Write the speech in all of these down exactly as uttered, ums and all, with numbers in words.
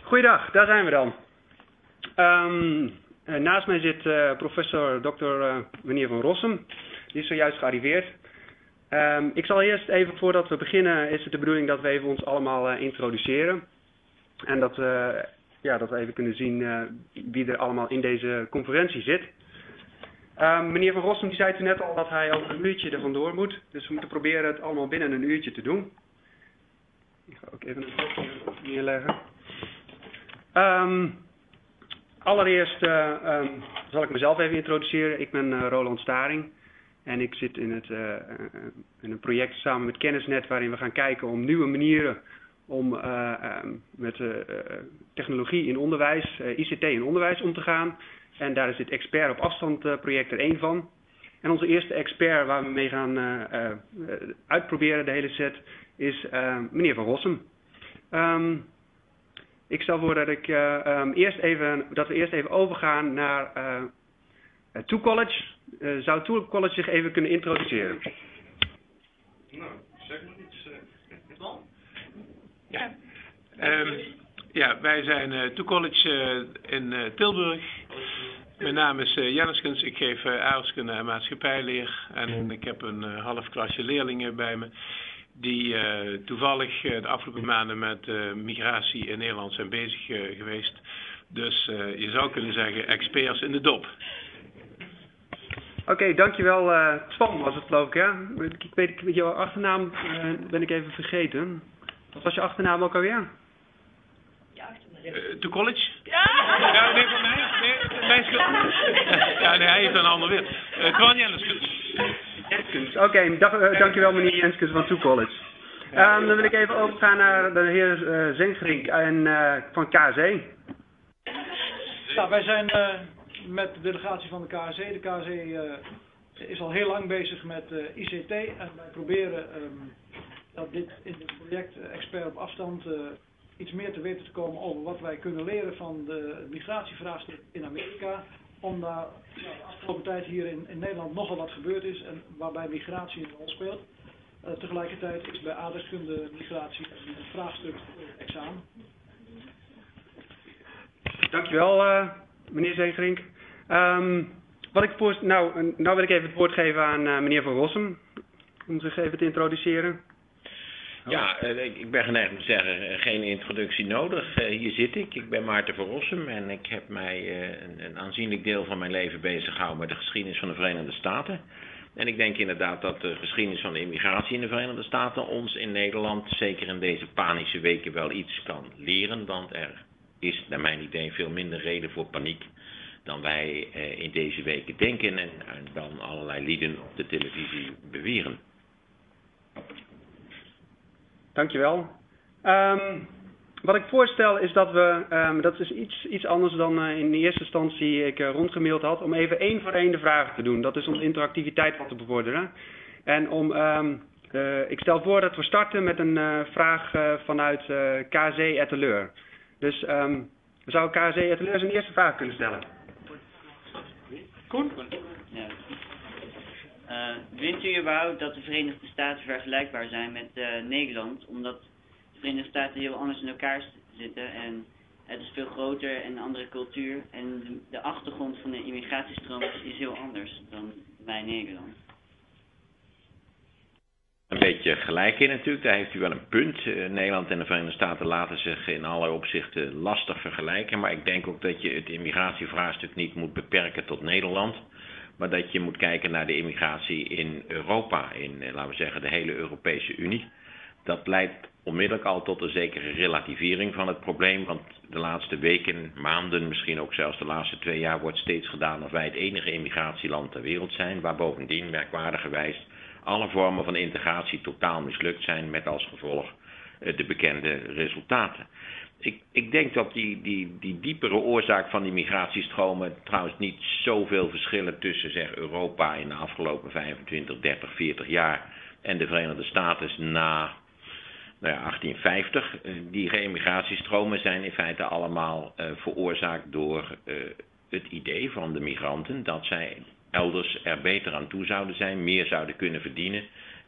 Goeiedag, daar zijn we dan. Um, naast mij zit uh, professor dokter Uh, meneer Van Rossum. Die is zojuist gearriveerd. Um, ik zal eerst even, voordat we beginnen, is het de bedoeling dat we even ons allemaal uh, introduceren. En dat, uh, ja, dat we even kunnen zien uh, wie er allemaal in deze conferentie zit. Um, meneer Van Rossum die zei toen net al dat hij over een uurtje er vandoor moet. Dus we moeten proberen het allemaal binnen een uurtje te doen. Ik ga ook even een foto neerleggen. Um, allereerst uh, um, zal ik mezelf even introduceren. Ik ben uh, Roland Staring en ik zit in, het, uh, uh, in een project samen met Kennisnet waarin we gaan kijken om nieuwe manieren om uh, um, met uh, uh, technologie in onderwijs, uh, I C T in onderwijs om te gaan. En daar is dit expert op afstand uh, project er één van. En onze eerste expert waar we mee gaan uh, uh, uitproberen de hele set is uh, meneer Van Rossum. Um, Ik stel voor dat, ik, uh, um, eerst even, dat we eerst even overgaan naar uh, Two College. Uh, zou Two College zich even kunnen introduceren? Nou, zeg maar iets. Uh, ja. Um, ja, wij zijn uh, Two College uh, in uh, Tilburg. Mijn naam is uh, Jenniskens. Ik geef uh, aardrijkskunde en maatschappijleer. En ik heb een uh, half klasje leerlingen bij me. Die uh, toevallig uh, de afgelopen maanden met uh, migratie in Nederland zijn bezig uh, geweest. Dus uh, je zou kunnen zeggen experts in de dop. Oké, okay, dankjewel. Uh, Twan was het geloof ik, ja? Ik weet, met jouw achternaam uh, ben ik even vergeten. Wat was je achternaam ook alweer? Ja, uh, to college? Ja! Ja, nee, van mij. Nee, mijn schuld. Ja, nee, hij heeft een ander weer. Uh, Twan Jenniskens. Oké, okay, uh, dankjewel meneer Jenskens van Two College. Um, dan wil ik even overgaan naar de heer uh, Zengrink en, uh, van K S E. Ja, wij zijn uh, met de delegatie van de K S E. De K S E uh, is al heel lang bezig met uh, I C T en wij proberen um, dat dit in het project uh, Expert op afstand uh, iets meer te weten te komen over wat wij kunnen leren van de migratievraagstuk in Amerika. Omdat ja, de afgelopen tijd hier in, in Nederland nogal wat gebeurd is en waarbij migratie een rol speelt. Uh, tegelijkertijd is bij aardrijkskunde migratie een vraagstuk uh, examen. Dankjewel uh, meneer Zegerink. Um, wat ik voor, nou, nou wil ik even het woord geven aan uh, meneer Van Rossum om zich even te introduceren. Ja, ik ben geneigd om te zeggen, geen introductie nodig. Hier zit ik, ik ben Maarten Van Rossum en ik heb mij een, een aanzienlijk deel van mijn leven bezig gehouden met de geschiedenis van de Verenigde Staten. En ik denk inderdaad dat de geschiedenis van de immigratie in de Verenigde Staten ons in Nederland, zeker in deze panische weken, wel iets kan leren. Want er is naar mijn idee veel minder reden voor paniek dan wij in deze weken denken en dan allerlei lieden op de televisie beweren. Dankjewel. Um, wat ik voorstel is dat we, um, dat is iets, iets anders dan uh, in de eerste instantie ik uh, rondgemaild had, om even één voor één de vragen te doen. Dat is om interactiviteit wat te bevorderen. En om, um, uh, ik stel voor dat we starten met een uh, vraag uh, vanuit uh, K S E Etteleur. Dus um, zou K S E Etteleur zijn eerste vraag kunnen stellen? Koen? Ja. Uh, vindt u überhaupt dat de Verenigde Staten vergelijkbaar zijn met uh, Nederland? Omdat de Verenigde Staten heel anders in elkaar zitten en het is veel groter en een andere cultuur. En de, de achtergrond van de immigratiestroom is heel anders dan bij Nederland. Een beetje gelijk in natuurlijk, daar heeft u wel een punt. Uh, Nederland en de Verenigde Staten laten zich in allerlei opzichten lastig vergelijken. Maar ik denk ook dat je het immigratievraagstuk niet moet beperken tot Nederland. Maar dat je moet kijken naar de immigratie in Europa, in, laten we zeggen, de hele Europese Unie. Dat leidt onmiddellijk al tot een zekere relativering van het probleem. Want de laatste weken, maanden, misschien ook zelfs de laatste twee jaar wordt steeds gedaan of wij het enige immigratieland ter wereld zijn. Waar bovendien, merkwaardigerwijs, alle vormen van integratie totaal mislukt zijn met als gevolg de bekende resultaten. Ik, ik denk dat die, die, die diepere oorzaak van die migratiestromen trouwens niet zoveel verschillen tussen zeg, Europa in de afgelopen vijfentwintig, dertig, veertig jaar en de Verenigde Staten na nou ja, achttienvijftig. Die reemigratiestromen zijn in feite allemaal uh, veroorzaakt door uh, het idee van de migranten dat zij elders er beter aan toe zouden zijn, meer zouden kunnen verdienen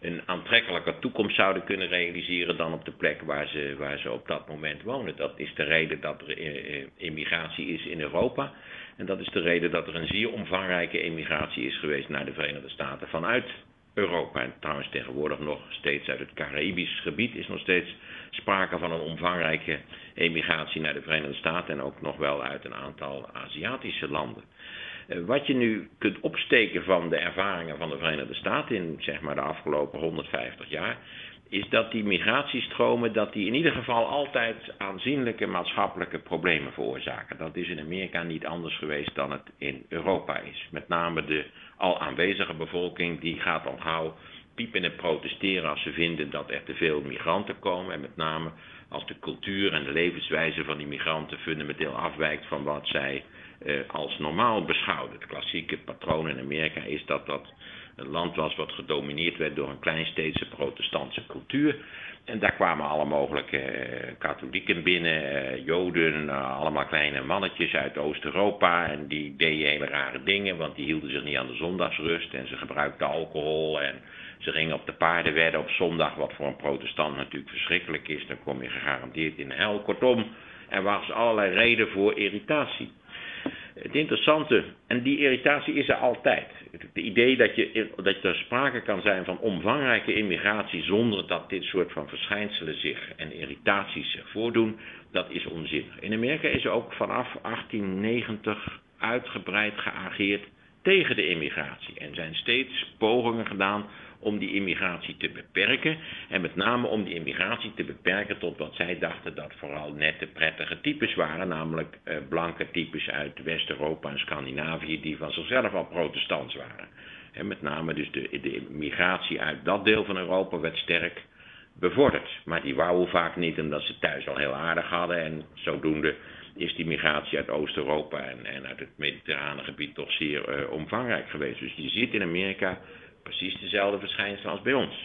een aantrekkelijke toekomst zouden kunnen realiseren dan op de plek waar ze, waar ze op dat moment wonen. Dat is de reden dat er immigratie is in Europa. En dat is de reden dat er een zeer omvangrijke immigratie is geweest naar de Verenigde Staten vanuit Europa. En trouwens tegenwoordig nog steeds uit het Caribisch gebied is nog steeds sprake van een omvangrijke emigratie naar de Verenigde Staten en ook nog wel uit een aantal Aziatische landen. Wat je nu kunt opsteken van de ervaringen van de Verenigde Staten in zeg maar de afgelopen honderdvijftig jaar, is dat die migratiestromen, dat die in ieder geval altijd aanzienlijke maatschappelijke problemen veroorzaken. Dat is in Amerika niet anders geweest dan het in Europa is. Met name de al aanwezige bevolking die gaat al gauw piepen en protesteren als ze vinden dat er te veel migranten komen. En met name als de cultuur en de levenswijze van die migranten fundamenteel afwijkt van wat zij eh, als normaal beschouwden. Het klassieke patroon in Amerika is dat dat een land was wat gedomineerd werd door een kleinsteedse protestantse cultuur. En daar kwamen alle mogelijke uh, katholieken binnen, uh, joden, uh, allemaal kleine mannetjes uit Oost-Europa. En die deden hele rare dingen, want die hielden zich niet aan de zondagsrust. En ze gebruikten alcohol en ze gingen op de paardenwedden op zondag, wat voor een protestant natuurlijk verschrikkelijk is. Dan kom je gegarandeerd in de hel. Kortom, er was allerlei reden voor irritatie. Het interessante, en die irritatie is er altijd. Het idee dat, je, dat er sprake kan zijn van omvangrijke immigratie zonder dat dit soort van verschijnselen zich en irritaties zich voordoen, dat is onzinnig. In Amerika is er ook vanaf achttien negentig uitgebreid geageerd tegen de immigratie. En zijn steeds pogingen gedaan om die immigratie te beperken. En met name om die immigratie te beperken tot wat zij dachten dat vooral nette, prettige types waren. Namelijk eh, blanke types uit West-Europa en Scandinavië die van zichzelf al protestants waren. En met name dus de, de migratie uit dat deel van Europa werd sterk bevorderd. Maar die wouden vaak niet omdat ze thuis al heel aardig hadden. En zodoende is die migratie uit Oost-Europa en, en uit het mediterrane gebied toch zeer uh, omvangrijk geweest. Dus je ziet in Amerika precies dezelfde verschijnselen als bij ons.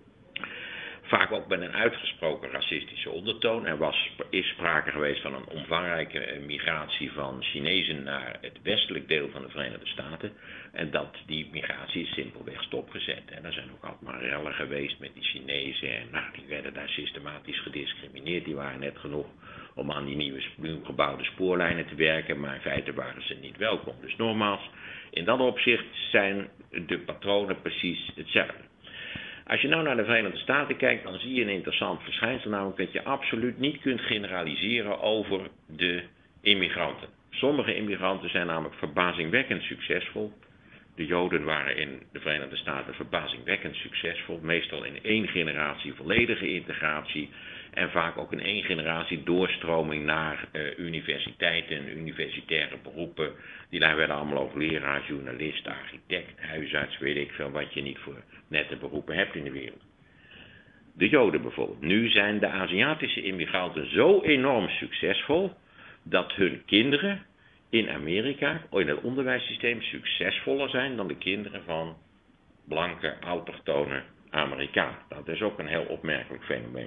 Vaak ook met een uitgesproken racistische ondertoon. Er was, is sprake geweest van een omvangrijke migratie van Chinezen naar het westelijk deel van de Verenigde Staten. En dat die migratie is simpelweg stopgezet. En er zijn ook altijd maar rellen geweest met die Chinezen. En nou, die werden daar systematisch gediscrimineerd. Die waren net genoeg om aan die nieuwe nieuw gebouwde spoorlijnen te werken. Maar in feite waren ze niet welkom. Dus nogmaals, in dat opzicht zijn de patronen precies hetzelfde. Als je nou naar de Verenigde Staten kijkt, dan zie je een interessant verschijnsel, namelijk dat je absoluut niet kunt generaliseren over de immigranten. Sommige immigranten zijn namelijk verbazingwekkend succesvol. De Joden waren in de Verenigde Staten verbazingwekkend succesvol, meestal in één generatie volledige integratie en vaak ook in één generatie doorstroming naar uh, universiteiten en universitaire beroepen. Die daar werden allemaal ook leraar, journalist, architect, huisarts, weet ik veel wat je niet voor nette beroepen hebt in de wereld. De Joden bijvoorbeeld. Nu zijn de Aziatische immigranten zo enorm succesvol dat hun kinderen in Amerika, in het onderwijssysteem, succesvoller zijn dan de kinderen van blanke, autochtone Amerikanen. Dat is ook een heel opmerkelijk fenomeen.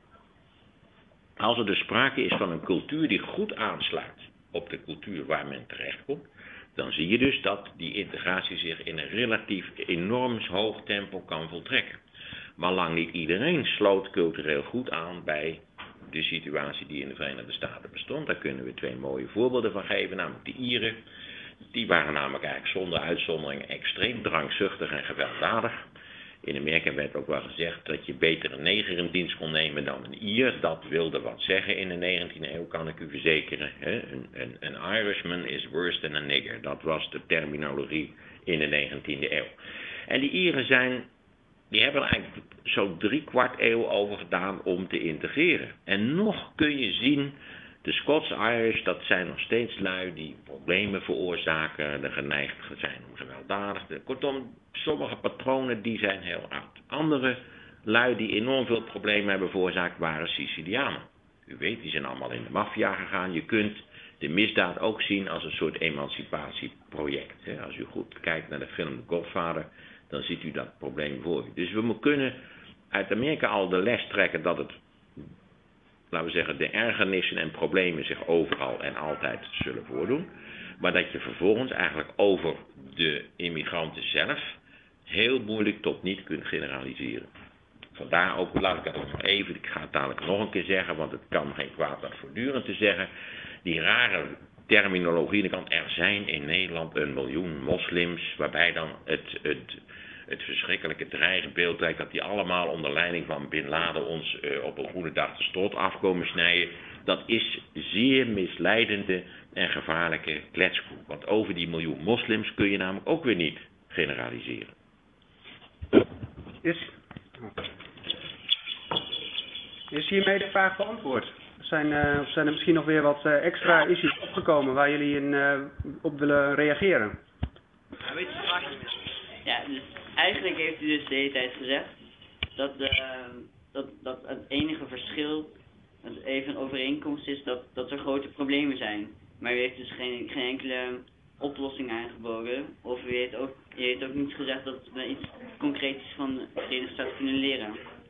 Als er dus sprake is van een cultuur die goed aansluit op de cultuur waar men terechtkomt, dan zie je dus dat die integratie zich in een relatief enorm hoog tempo kan voltrekken. Maar lang niet iedereen sloot cultureel goed aan bij de situatie die in de Verenigde Staten bestond. Daar kunnen we twee mooie voorbeelden van geven, namelijk de Ieren. Die waren namelijk eigenlijk zonder uitzondering extreem drankzuchtig en gewelddadig. In Amerika werd ook wel gezegd dat je beter een neger in dienst kon nemen dan een Ier. Dat wilde wat zeggen in de negentiende eeuw, kan ik u verzekeren. Een, een, een Irishman is worse than a nigger. Dat was de terminologie in de negentiende eeuw. En die Ieren zijn, die hebben er eigenlijk zo'n drie kwart eeuw over gedaan om te integreren. En nog kun je zien, de Scots-Irish, dat zijn nog steeds lui die problemen veroorzaken, de geneigd zijn om gewelddadig. Kortom, sommige patronen die zijn heel oud. Andere lui die enorm veel problemen hebben veroorzaakt waren Sicilianen. U weet, die zijn allemaal in de maffia gegaan. Je kunt de misdaad ook zien als een soort emancipatieproject. Als u goed kijkt naar de film The Godfather, dan ziet u dat probleem voor u. Dus we kunnen uit Amerika al de les trekken dat het, laten we zeggen, de ergernissen en problemen zich overal en altijd zullen voordoen. Maar dat je vervolgens eigenlijk over de immigranten zelf heel moeilijk tot niet kunt generaliseren. Vandaar ook, laat ik het ook nog even, ik ga het dadelijk nog een keer zeggen, want het kan geen kwaad dat voortdurend te zeggen. Die rare terminologie, dan kan er zijn in Nederland een miljoen moslims, waarbij dan het, het, het verschrikkelijke dreigbeeld lijkt dat die allemaal onder leiding van Bin Laden ons uh, op een goede dag de strot afkomen snijden. Dat is zeer misleidende en gevaarlijke kletskoek. Want over die miljoen moslims kun je namelijk ook weer niet generaliseren. Is, is hiermee de vraag beantwoord? Zijn, uh, of zijn er misschien nog weer wat uh, extra issues opgekomen waar jullie in, uh, op willen reageren? Ja, weet je, vraag je ja, dus eigenlijk heeft u dus de hele tijd gezegd dat, uh, dat, dat het enige verschil, het even een overeenkomst is dat, dat er grote problemen zijn. Maar u heeft dus geen, geen enkele oplossing aangeboden. Of u heeft ook, u heeft ook niet gezegd dat we iets concreets van de Verenigde Staten kunnen leren.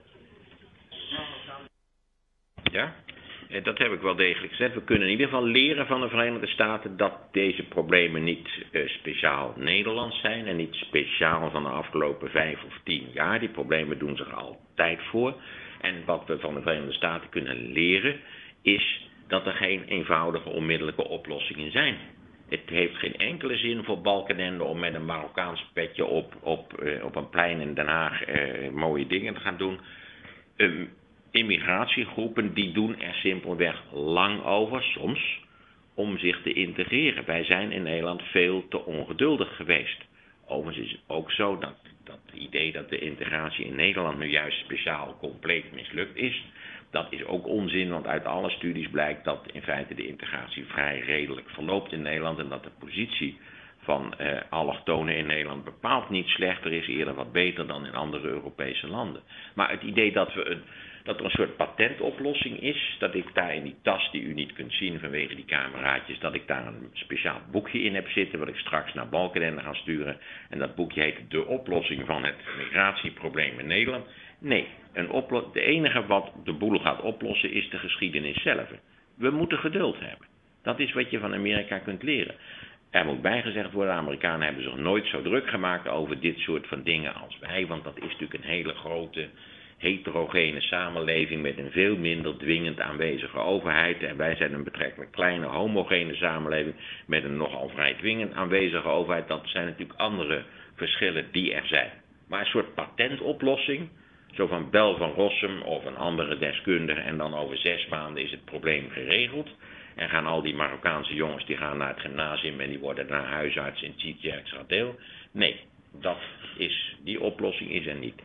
Ja, dat heb ik wel degelijk gezegd. We kunnen in ieder geval leren van de Verenigde Staten dat deze problemen niet uh, speciaal Nederlands zijn en niet speciaal van de afgelopen vijf of tien jaar. Die problemen doen zich altijd voor. En wat we van de Verenigde Staten kunnen leren is dat er geen eenvoudige onmiddellijke oplossingen zijn. Het heeft geen enkele zin voor Balkenende om met een Marokkaans petje op, op, uh, op een plein in Den Haag uh, mooie dingen te gaan doen. Um, immigratiegroepen die doen er simpelweg lang over, soms, om zich te integreren. Wij zijn in Nederland veel te ongeduldig geweest. Overigens is het ook zo dat dat idee dat de integratie in Nederland nu juist speciaal compleet mislukt is, dat is ook onzin, want uit alle studies blijkt dat in feite de integratie vrij redelijk verloopt in Nederland en dat de positie van uh, allochtonen in Nederland bepaald niet slechter is, eerder wat beter dan in andere Europese landen. Maar het idee dat, we een, dat er een soort patentoplossing is, dat ik daar in die tas die u niet kunt zien vanwege die cameraatjes, dat ik daar een speciaal boekje in heb zitten, wat ik straks naar Balkenende ga sturen. En dat boekje heet De oplossing van het migratieprobleem in Nederland. Nee, een oplo- de enige wat de boel gaat oplossen is de geschiedenis zelf. We moeten geduld hebben. Dat is wat je van Amerika kunt leren. Er moet bijgezegd worden, de Amerikanen hebben zich nooit zo druk gemaakt over dit soort van dingen als wij. Want dat is natuurlijk een hele grote, heterogene samenleving met een veel minder dwingend aanwezige overheid. En wij zijn een betrekkelijk kleine, homogene samenleving met een nogal vrij dwingend aanwezige overheid. Dat zijn natuurlijk andere verschillen die er zijn. Maar een soort patentoplossing, zo van Bel van Rossum of een andere deskundige en dan over zes maanden is het probleem geregeld. En gaan al die Marokkaanse jongens die gaan naar het gymnasium en die worden daarna huisarts in Tjitjerk-Stradeel. Nee, dat is, die oplossing is er niet.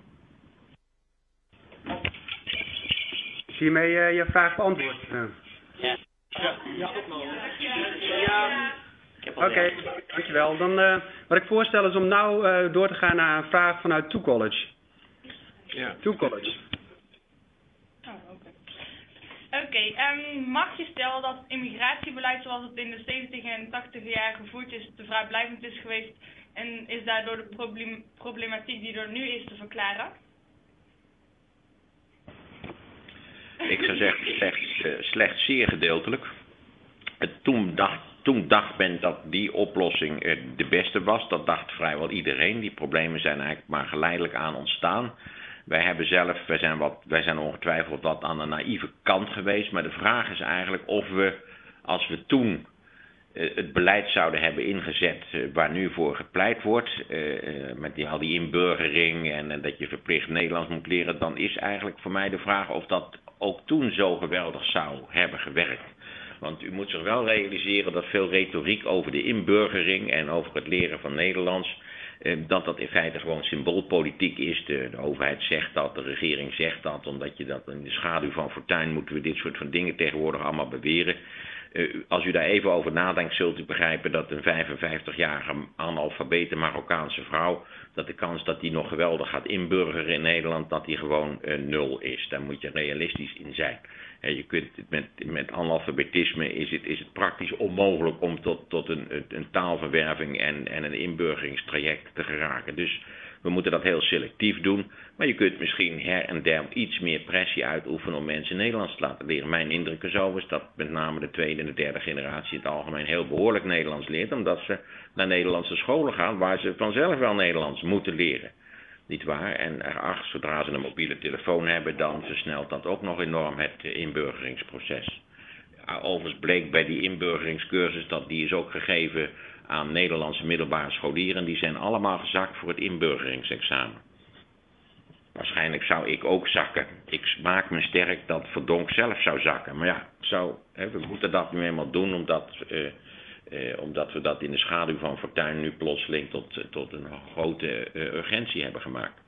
Is hiermee uh, je vraag beantwoord? Uh. Ja. Ja, ja. Ja. Oké, okay, dankjewel. Dan, uh, wat ik voorstel is om nou uh, door te gaan naar een vraag vanuit Two College. Ja. Two College. Oh, oké. Oké, okay, um, mag je stellen dat immigratiebeleid zoals het in de zeventig en tachtig jaar gevoerd is, te vrijblijvend is geweest en is daardoor de probleem, problematiek die er nu is te verklaren? Ik zou zeggen slechts, uh, slechts zeer gedeeltelijk. Het toen dacht, toen dacht men dat die oplossing uh, de beste was. Dat dacht vrijwel iedereen. Die problemen zijn eigenlijk maar geleidelijk aan ontstaan. Wij hebben zelf, wij zijn, wat, wij zijn ongetwijfeld wat aan de naïeve kant geweest. Maar de vraag is eigenlijk of we, als we toen uh, het beleid zouden hebben ingezet uh, waar nu voor gepleit wordt, uh, uh, met die, al die inburgering en, en dat je verplicht Nederlands moet leren, dan is eigenlijk voor mij de vraag of dat ook toen zo geweldig zou hebben gewerkt. Want u moet zich wel realiseren dat veel retoriek over de inburgering en over het leren van Nederlands, eh, dat dat in feite gewoon symboolpolitiek is. De, de overheid zegt dat, de regering zegt dat, omdat je dat in de schaduw van Fortuyn moeten we dit soort van dingen tegenwoordig allemaal beweren. Uh, als u daar even over nadenkt, zult u begrijpen dat een vijfenvijftigjarige analfabete Marokkaanse vrouw, dat de kans dat die nog geweldig gaat inburgeren in Nederland, dat die gewoon uh, nul is. Daar moet je realistisch in zijn. Uh, je kunt, met, met analfabetisme is het, is het praktisch onmogelijk om tot, tot een, een taalverwerving en, en een inburgeringstraject te geraken. Dus we moeten dat heel selectief doen. Maar je kunt misschien her en der iets meer pressie uitoefenen om mensen Nederlands te laten leren. Mijn indruk is overigens dat met name de tweede en de derde generatie in het algemeen heel behoorlijk Nederlands leert. Omdat ze naar Nederlandse scholen gaan waar ze vanzelf wel Nederlands moeten leren. Niet waar? En ach, zodra ze een mobiele telefoon hebben, dan versnelt dat ook nog enorm het inburgeringsproces. Overigens bleek bij die inburgeringscursus dat die is ook gegeven aan Nederlandse middelbare scholieren. Die zijn allemaal gezakt voor het inburgeringsexamen. Waarschijnlijk zou ik ook zakken. Ik maak me sterk dat Verdonk zelf zou zakken. Maar ja, zou, hè, we moeten dat nu eenmaal doen omdat, uh, uh, omdat we dat in de schaduw van Fortuyn nu plotseling tot, uh, tot een grote uh, urgentie hebben gemaakt.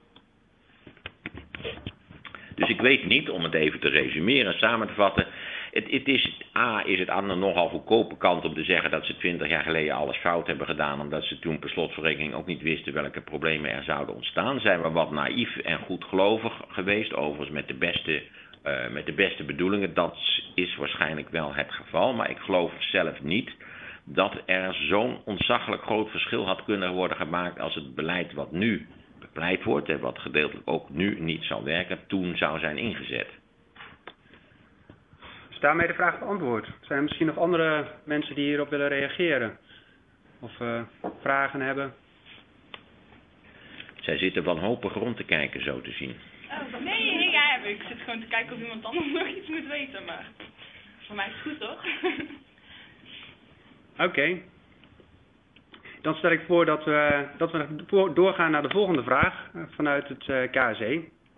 Dus ik weet niet, om het even te resumeren en samen te vatten. Het, het is, A, is het aan de nogal goedkope kant om te zeggen dat ze twintig jaar geleden alles fout hebben gedaan, omdat ze toen per slotverrekening ook niet wisten welke problemen er zouden ontstaan. Zijn we wat naïef en goedgelovig geweest, overigens met de beste, uh, met de beste bedoelingen. Dat is waarschijnlijk wel het geval, maar ik geloof zelf niet dat er zo'n ontzaglijk groot verschil had kunnen worden gemaakt als het beleid wat nu bepleit wordt, en wat gedeeltelijk ook nu niet zal werken, toen zou zijn ingezet. Daarmee de vraag beantwoord. Zijn er misschien nog andere mensen die hierop willen reageren? Of uh, vragen hebben? Zij zitten wanhopig rond te kijken, zo te zien. Oh, nee, nee, ja, ik zit gewoon te kijken of iemand anders nog iets moet weten, maar voor mij is het goed, toch? Oké. Okay. Dan stel ik voor dat we, dat we doorgaan naar de volgende vraag vanuit het uh, K S E.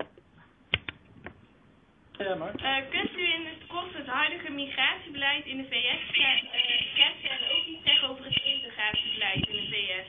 Ja, maar. Uh, kunt u in het kort het huidige migratiebeleid in de V S schetsen en ook iets zeggen over het integratiebeleid in de V S?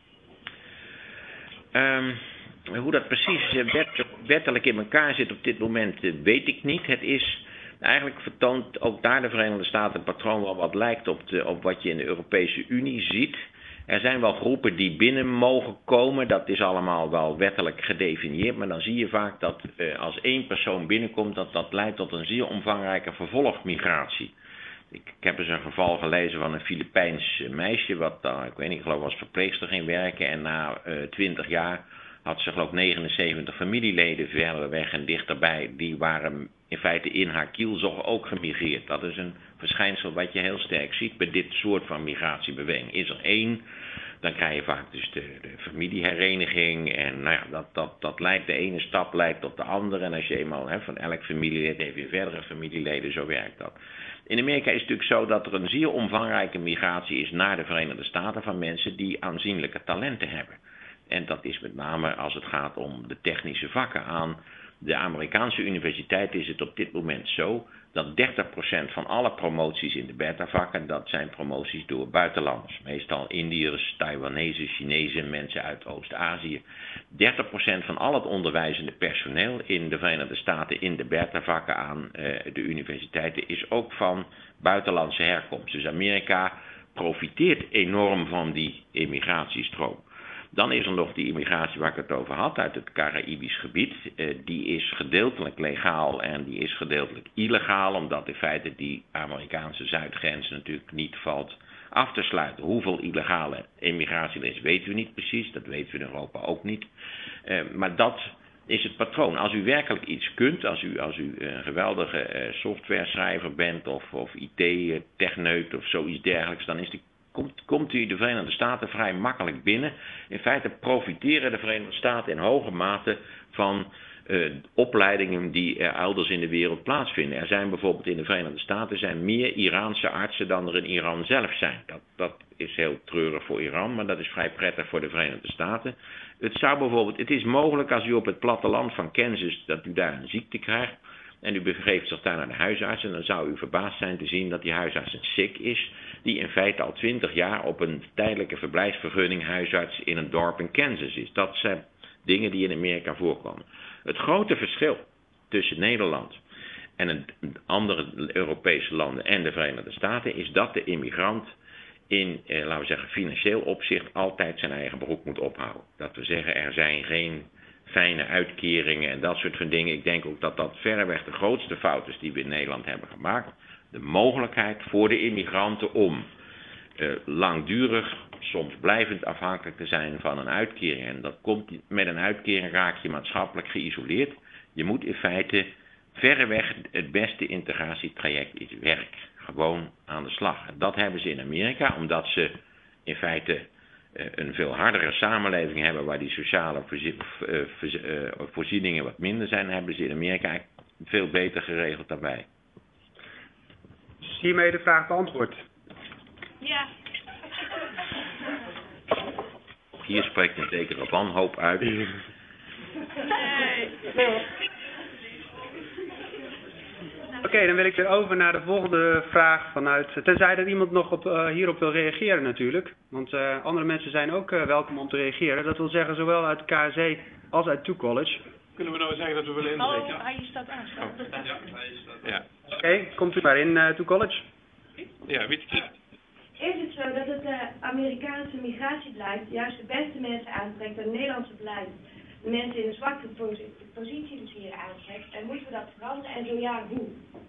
Um, hoe dat precies wet, wettelijk in elkaar zit op dit moment weet ik niet. Het is eigenlijk vertoont ook daar de Verenigde Staten een patroon wel wat lijkt op, de, op wat je in de Europese Unie ziet. Er zijn wel groepen die binnen mogen komen, dat is allemaal wel wettelijk gedefinieerd, maar dan zie je vaak dat uh, als één persoon binnenkomt, dat dat leidt tot een zeer omvangrijke vervolgmigratie. Ik, ik heb eens een geval gelezen van een Filipijns meisje, wat uh, ik weet niet, ik geloof als verpleegster ging werken en na twintig uh, jaar had ze geloof negenenzeventig familieleden verder weg en dichterbij, die waren in feite in haar kielzog ook gemigreerd. Dat is een verschijnsel wat je heel sterk ziet bij dit soort van migratiebeweging. Is er één, dan krijg je vaak dus de, de familiehereniging en nou ja, dat, dat, dat leidt, de ene stap leidt tot de andere en als je eenmaal hè, van elk familielid heeft weer verdere familieleden, zo werkt dat. In Amerika is het natuurlijk zo dat er een zeer omvangrijke migratie is naar de Verenigde Staten van mensen die aanzienlijke talenten hebben. En dat is met name als het gaat om de technische vakken. Aan de Amerikaanse universiteit is het op dit moment zo dat dertig procent van alle promoties in de beta-vakken, dat zijn promoties door buitenlanders. Meestal Indiërs, Taiwanese, Chinezen, mensen uit Oost-Azië. dertig procent van al het onderwijzende personeel in de Verenigde Staten in de beta-vakken aan uh, de universiteiten is ook van buitenlandse herkomst. Dus Amerika profiteert enorm van die immigratiestroom. Dan is er nog die immigratie waar ik het over had uit het Caraïbisch gebied. Uh, die is gedeeltelijk legaal en die is gedeeltelijk illegaal, omdat in feite die Amerikaanse zuidgrens natuurlijk niet valt af te sluiten. Hoeveel illegale immigratie er is, weten we niet precies. Dat weten we in Europa ook niet. Uh, maar dat is het patroon. Als u werkelijk iets kunt, als u, als u een geweldige uh, softwareschrijver bent of, of I T-techneut of zoiets dergelijks, dan is die Komt, komt u de Verenigde Staten vrij makkelijk binnen. In feite profiteren de Verenigde Staten in hoge mate van uh, opleidingen die er elders in de wereld plaatsvinden. Er zijn bijvoorbeeld in de Verenigde Staten zijn meer Iraanse artsen dan er in Iran zelf zijn. Dat, dat is heel treurig voor Iran, maar dat is vrij prettig voor de Verenigde Staten. Het zou bijvoorbeeld, het is mogelijk als u op het platteland van Kansas, dat u daar een ziekte krijgt en u begeeft zich daar naar de huisarts en dan zou u verbaasd zijn te zien dat die huisarts een Sikh is, die in feite al twintig jaar op een tijdelijke verblijfsvergunning huisarts in een dorp in Kansas is. Dat zijn dingen die in Amerika voorkomen. Het grote verschil tussen Nederland en een andere Europese landen en de Verenigde Staten is dat de immigrant in, eh, laten we zeggen, financieel opzicht altijd zijn eigen broek moet ophouden. Dat we zeggen, er zijn geen fijne uitkeringen en dat soort van dingen. Ik denk ook dat dat verreweg de grootste fout is die we in Nederland hebben gemaakt. De mogelijkheid voor de immigranten om uh, langdurig, soms blijvend afhankelijk te zijn van een uitkering. En dat komt met een uitkering raak je maatschappelijk geïsoleerd. Je moet in feite verreweg het beste integratietraject is werk. Gewoon aan de slag. En dat hebben ze in Amerika, omdat ze in feite uh, een veel hardere samenleving hebben waar die sociale voorzie uh, voorzie uh, voorzieningen wat minder zijn, hebben ze in Amerika veel beter geregeld dan wij. Is hiermee de vraag beantwoord? Ja. Hier spreekt een zekere wanhoop uit. Nee. Oké, okay, dan wil ik weer over naar de volgende vraag vanuit... Tenzij er iemand nog op, uh, hierop wil reageren natuurlijk. Want uh, andere mensen zijn ook uh, welkom om te reageren. Dat wil zeggen zowel uit de K S E als uit two College. Kunnen we nou zeggen dat we willen inbreken? Oh, hij staat aan. Oh. Ja, hij staat. Ja. Oké, okay, komt u maar in uh, two College. Ja, wie het Is het zo dat het uh, Amerikaanse migratiebeleid juist de beste mensen aantrekt en het Nederlandse beleid de mensen in een zwakke positie dus hier aantrekt? En moeten we dat veranderen en zo ja, hoe?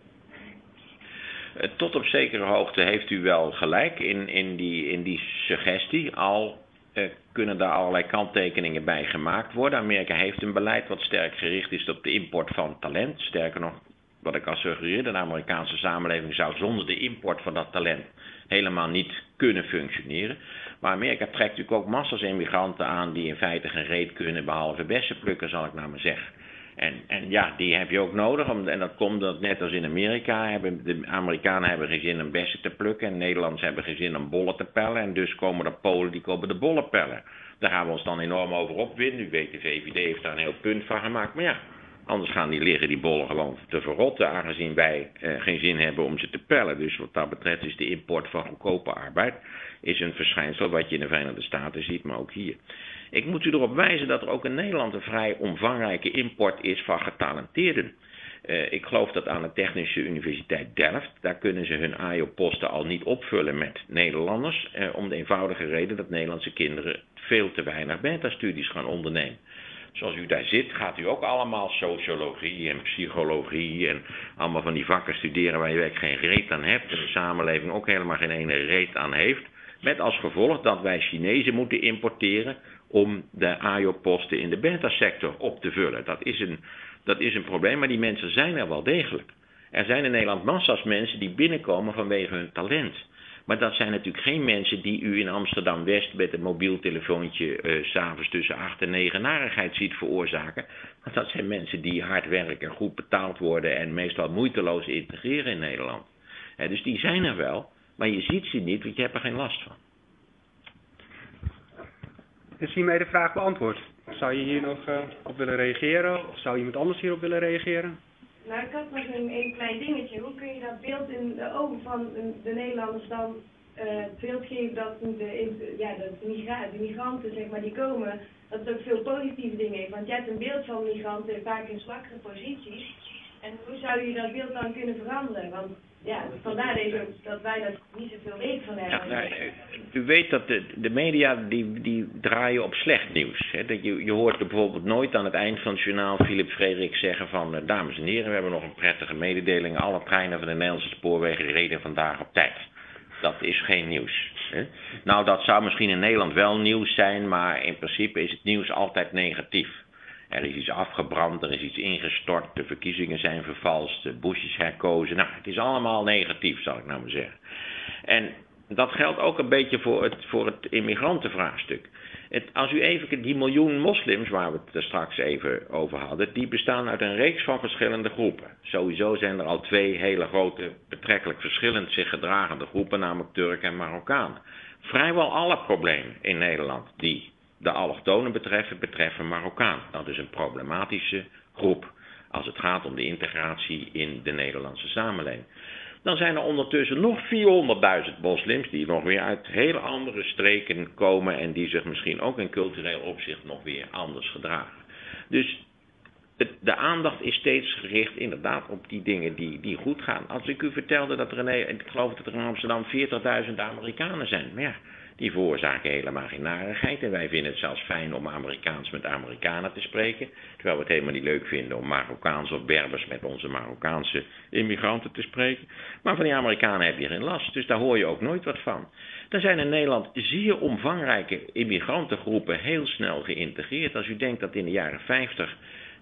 Tot op zekere hoogte heeft u wel gelijk in, in, die, in die suggestie. Al uh, kunnen daar allerlei kanttekeningen bij gemaakt worden. Amerika heeft een beleid wat sterk gericht is op de import van talent. Sterker nog, wat ik al suggereerde, de Amerikaanse samenleving zou zonder de import van dat talent helemaal niet kunnen functioneren. Maar Amerika trekt natuurlijk ook massas immigranten aan die in feite geen reet kunnen behalve bessen plukken, zal ik nou maar zeggen. En, en ja, die heb je ook nodig. Om, en dat komt dat net als in Amerika. Hebben, de Amerikanen hebben geen zin om bessen te plukken. En Nederlanders hebben geen zin om bollen te pellen. En dus komen er Polen die komen de bollen pellen. Daar gaan we ons dan enorm over opwinden. U weet, de V V D heeft daar een heel punt van gemaakt. Maar ja, anders gaan die liggen die bollen gewoon te verrotten. Aangezien wij eh, geen zin hebben om ze te pellen. Dus wat dat betreft is de import van goedkope arbeid is een verschijnsel wat je in de Verenigde Staten ziet, maar ook hier. Ik moet u erop wijzen dat er ook in Nederland een vrij omvangrijke import is van getalenteerden. Uh, ik geloof dat aan de Technische Universiteit Delft, daar kunnen ze hun A I O-posten al niet opvullen met Nederlanders. Uh, om de eenvoudige reden dat Nederlandse kinderen veel te weinig beta-studies gaan ondernemen. Zoals u daar zit, gaat u ook allemaal sociologie en psychologie en allemaal van die vakken studeren waar je werkelijk geen reet aan hebt. En de samenleving ook helemaal geen ene reet aan heeft. Met als gevolg dat wij Chinezen moeten importeren om de A I O-posten in de beta-sector op te vullen. Dat is, een, dat is een probleem, maar die mensen zijn er wel degelijk. Er zijn in Nederland massa's mensen die binnenkomen vanwege hun talent. Maar dat zijn natuurlijk geen mensen die u in Amsterdam-West met een mobiel telefoontje uh, 's avonds tussen acht en negen narigheid ziet veroorzaken. Maar dat zijn mensen die hard werken, goed betaald worden en meestal moeiteloos integreren in Nederland. He, dus die zijn er wel. Maar je ziet ze niet, want je hebt er geen last van. Is hiermee de vraag beantwoord? Zou je hier nog uh, op willen reageren? Of zou iemand anders hierop willen reageren? Nou, ik had nog een, een klein dingetje. Hoe kun je dat beeld in de ogen van de Nederlanders dan uh, het beeld geven dat de, ja, de, migra de migranten, zeg maar, die komen, dat het ook veel positieve dingen heeft. Want je hebt een beeld van migranten vaak in zwakkere posities. En hoe zou je dat beeld dan kunnen veranderen? Want ja, vandaar deze, dat wij daar niet zoveel weten van hebben. Ja, nou, u weet dat de, de media die, die draaien op slecht nieuws. Hè. Dat je, je hoort er bijvoorbeeld nooit aan het eind van het journaal Philip Frederik zeggen van... Uh, dames en heren, we hebben nog een prettige mededeling. Alle treinen van de Nederlandse spoorwegen reden vandaag op tijd. Dat is geen nieuws. Hè. Nou, dat zou misschien in Nederland wel nieuws zijn, maar in principe is het nieuws altijd negatief. Er is iets afgebrand, er is iets ingestort, de verkiezingen zijn vervalst, de Bush is herkozen. Nou, het is allemaal negatief, zal ik nou maar zeggen. En dat geldt ook een beetje voor het, voor het immigrantenvraagstuk. Het, als u even die miljoen moslims, waar we het er straks even over hadden, die bestaan uit een reeks van verschillende groepen. Sowieso zijn er al twee hele grote, betrekkelijk verschillend zich gedragende groepen, namelijk Turken en Marokkanen. Vrijwel alle problemen in Nederland die de allochtonen betreffen, betreffen Marokkaan. Dat is een problematische groep als het gaat om de integratie in de Nederlandse samenleving. Dan zijn er ondertussen nog vierhonderdduizend moslims die nog weer uit hele andere streken komen en die zich misschien ook in cultureel opzicht nog weer anders gedragen. Dus het, de aandacht is steeds gericht inderdaad op die dingen die, die goed gaan. Als ik u vertelde dat er in, ik geloof dat er in Amsterdam veertigduizend Amerikanen zijn, maar ja, die veroorzaken helemaal geen narigheid. En wij vinden het zelfs fijn om Amerikaans met Amerikanen te spreken. Terwijl we het helemaal niet leuk vinden om Marokkaans of Berbers met onze Marokkaanse immigranten te spreken. Maar van die Amerikanen heb je geen last. Dus daar hoor je ook nooit wat van. Er zijn in Nederland zeer omvangrijke immigrantengroepen heel snel geïntegreerd. Als u denkt dat in de jaren vijftig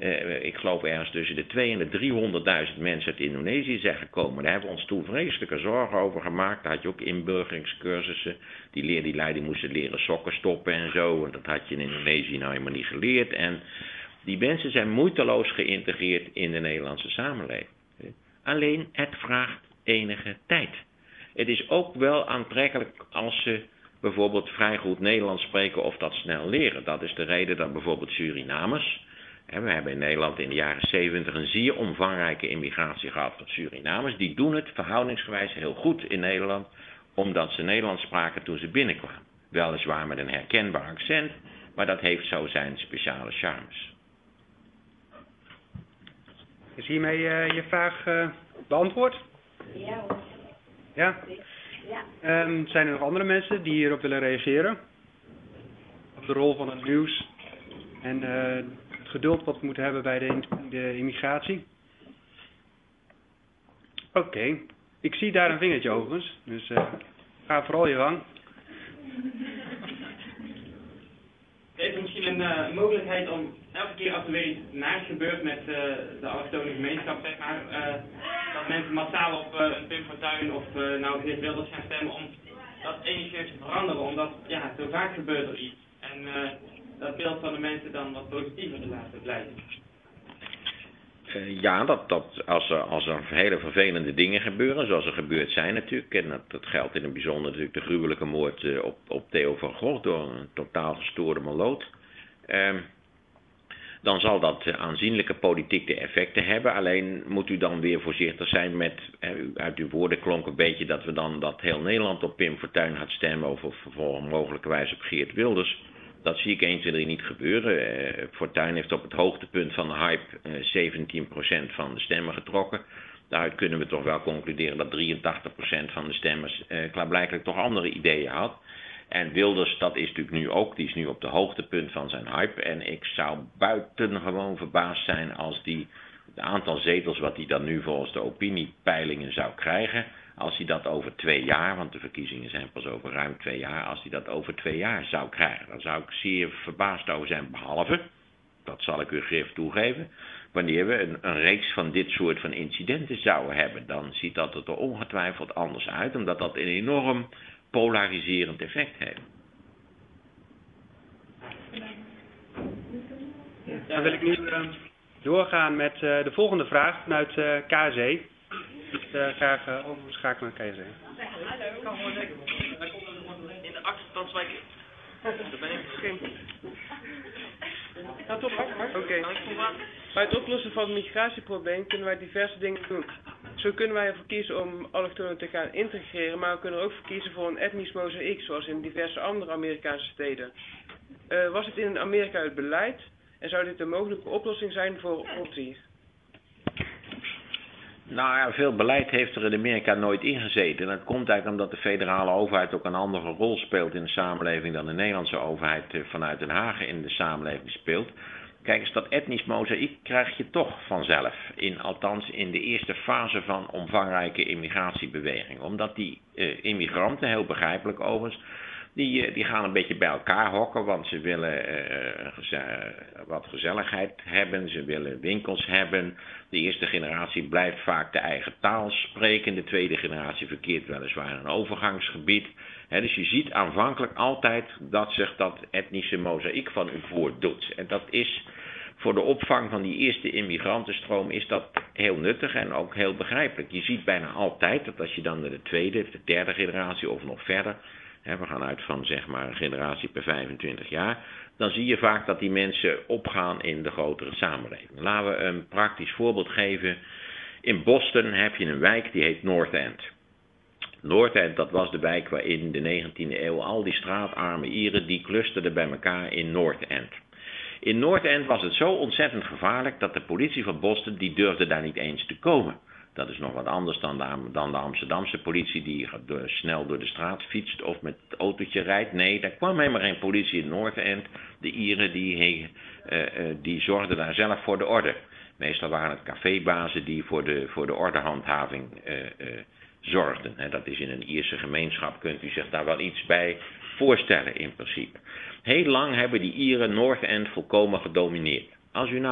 Uh, ik geloof ergens tussen de tweehonderdduizend en de driehonderdduizend mensen uit Indonesië zijn gekomen. Daar hebben we ons toen vreselijke zorgen over gemaakt. Daar had je ook inburgeringscursussen. Die leer, die lui, die moesten leren sokken stoppen en zo. En dat had je in Indonesië nou helemaal niet geleerd. En die mensen zijn moeiteloos geïntegreerd in de Nederlandse samenleving. Alleen, het vraagt enige tijd. Het is ook wel aantrekkelijk als ze bijvoorbeeld vrij goed Nederlands spreken of dat snel leren. Dat is de reden dat bijvoorbeeld Surinamers... We hebben in Nederland in de jaren zeventig een zeer omvangrijke immigratie gehad van Surinamers. Die doen het verhoudingsgewijs heel goed in Nederland, omdat ze Nederlands spraken toen ze binnenkwamen. Weliswaar met een herkenbaar accent, maar dat heeft zo zijn speciale charmes. Is hiermee uh, je vraag uh, beantwoord? Ja hoor. Ja? Ja. Um, zijn er nog andere mensen die hierop willen reageren? Op de rol van het nieuws en uh, het geduld wat we moeten hebben bij de, de immigratie? Oké, okay. Ik zie daar een vingertje overigens, dus uh, ga vooral je gang. Heeft er misschien een uh, mogelijkheid om elke keer als er weer iets naars gebeurt met uh, de allochtone gemeenschap, zeg maar, uh, dat mensen massaal op uh, een Pim Fortuyn of uh, nou Geert Wilders gaan stemmen om dat enigszins te veranderen, omdat ja, zo vaak gebeurt er iets. En uh, dat beeld van de mensen dan wat positiever te laten blijven. Uh, ja, dat, dat als, er, als er hele vervelende dingen gebeuren, zoals er gebeurd zijn natuurlijk, en dat, dat geldt in het bijzonder natuurlijk de gruwelijke moord uh, op, op Theo van Gogh door een totaal gestoorde maloot, uh, dan zal dat uh, aanzienlijke politieke effecten hebben. Alleen moet u dan weer voorzichtig zijn met, uh, uit uw woorden klonk een beetje dat we dan dat heel Nederland op Pim Fortuyn gaat stemmen of, of, of mogelijkerwijs op Geert Wilders. Dat zie ik één, twee, drie niet gebeuren. Uh, Fortuyn heeft op het hoogtepunt van de hype uh, zeventien procent van de stemmen getrokken. Daaruit kunnen we toch wel concluderen dat drieëntachtig procent van de stemmers uh, klaarblijkelijk toch andere ideeën had. En Wilders, dat is natuurlijk nu ook, die is nu op de hoogtepunt van zijn hype. En ik zou buitengewoon verbaasd zijn als die het aantal zetels wat hij dan nu volgens de opiniepeilingen zou krijgen, als hij dat over twee jaar, want de verkiezingen zijn pas over ruim twee jaar, als hij dat over twee jaar zou krijgen, dan zou ik zeer verbaasd over zijn, behalve, dat zal ik u grif toegeven, wanneer we een, een reeks van dit soort van incidenten zouden hebben, dan ziet dat er ongetwijfeld anders uit, omdat dat een enorm polariserend effect heeft. Dan wil ik nu uh, doorgaan met uh, de volgende vraag vanuit uh, K S E. Ik uh, graag uh, overschakelen naar K S E. Hallo. In de achterstandswijk. Daar ben ik geen. Ja, toch, Oké. Okay. Bij het oplossen van het migratieprobleem kunnen wij diverse dingen doen. Zo kunnen wij ervoor kiezen om allochtonen te gaan integreren, maar we kunnen er ook voor kiezen voor een etnisch mozaïek, zoals in diverse andere Amerikaanse steden. Uh, was het in Amerika het beleid en zou dit een mogelijke oplossing zijn voor ons hier? Nou ja, veel beleid heeft er in Amerika nooit ingezeten. En dat komt eigenlijk omdat de federale overheid ook een andere rol speelt in de samenleving dan de Nederlandse overheid vanuit Den Haag in de samenleving speelt. Kijk eens, dat etnisch mozaïek krijg je toch vanzelf, in, althans in de eerste fase van omvangrijke immigratiebeweging. Omdat die uh, immigranten, heel begrijpelijk overigens, die, uh, die gaan een beetje bij elkaar hokken, want ze willen uh, geze- wat gezelligheid hebben, ze willen winkels hebben. De eerste generatie blijft vaak de eigen taal spreken, de tweede generatie verkeert weliswaar in een overgangsgebied. He, dus je ziet aanvankelijk altijd dat zich dat etnische mozaïek van u voordoet. En dat is voor de opvang van die eerste immigrantenstroom is dat heel nuttig en ook heel begrijpelijk. Je ziet bijna altijd dat als je dan naar de tweede, de derde generatie of nog verder, he, we gaan uit van zeg maar een generatie per vijfentwintig jaar, dan zie je vaak dat die mensen opgaan in de grotere samenleving. Laten we een praktisch voorbeeld geven. In Boston heb je een wijk die heet North End. North End, dat was de wijk waarin in de negentiende eeuw al die straatarme Ieren, die clusterden bij elkaar in North End. In North End was het zo ontzettend gevaarlijk dat de politie van Boston, die durfde daar niet eens te komen. Dat is nog wat anders dan de, dan de Amsterdamse politie die door, snel door de straat fietst of met het autootje rijdt. Nee, daar kwam helemaal geen politie in North End. De Ieren die, uh, uh, die zorgden daar zelf voor de orde. Meestal waren het cafébazen die voor de, voor de ordehandhaving uh, uh, zorgden. En dat is in een Ierse gemeenschap, kunt u zich daar wel iets bij voorstellen in principe. Heel lang hebben die Ieren North End volkomen gedomineerd. Als u nou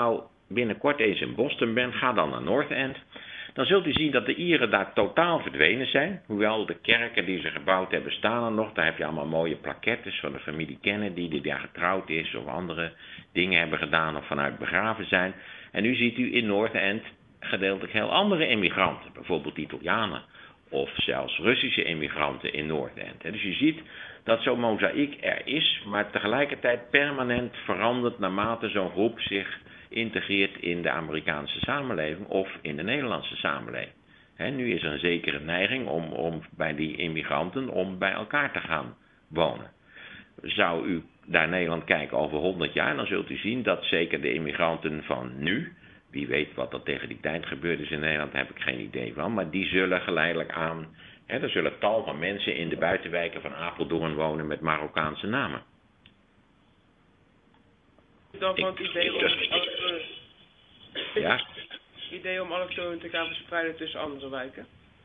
binnenkort eens in Boston bent, ga dan naar North End. Dan zult u zien dat de Ieren daar totaal verdwenen zijn. Hoewel de kerken die ze gebouwd hebben staan er nog. Daar heb je allemaal mooie plaquettes van de familie Kennedy die daar getrouwd is. Of andere dingen hebben gedaan of vanuit begraven zijn. En nu ziet u in North End gedeeltelijk heel andere immigranten. Bijvoorbeeld Italianen. Of zelfs Russische immigranten in North End. Dus je ziet dat zo'n mozaïek er is. Maar tegelijkertijd permanent verandert naarmate zo'n groep zich integreert in de Amerikaanse samenleving of in de Nederlandse samenleving. He, nu is er een zekere neiging om, om bij die immigranten om bij elkaar te gaan wonen. Zou u naar Nederland kijken over honderd jaar, dan zult u zien dat zeker de immigranten van nu, wie weet wat er tegen die tijd gebeurd is in Nederland, daar heb ik geen idee van, maar die zullen geleidelijk aan, he, er zullen tal van mensen in de buitenwijken van Apeldoorn wonen met Marokkaanse namen. Dan van het idee om allochtonen, ja? idee om allochtonen te gaan verspreiden tussen andere wijken?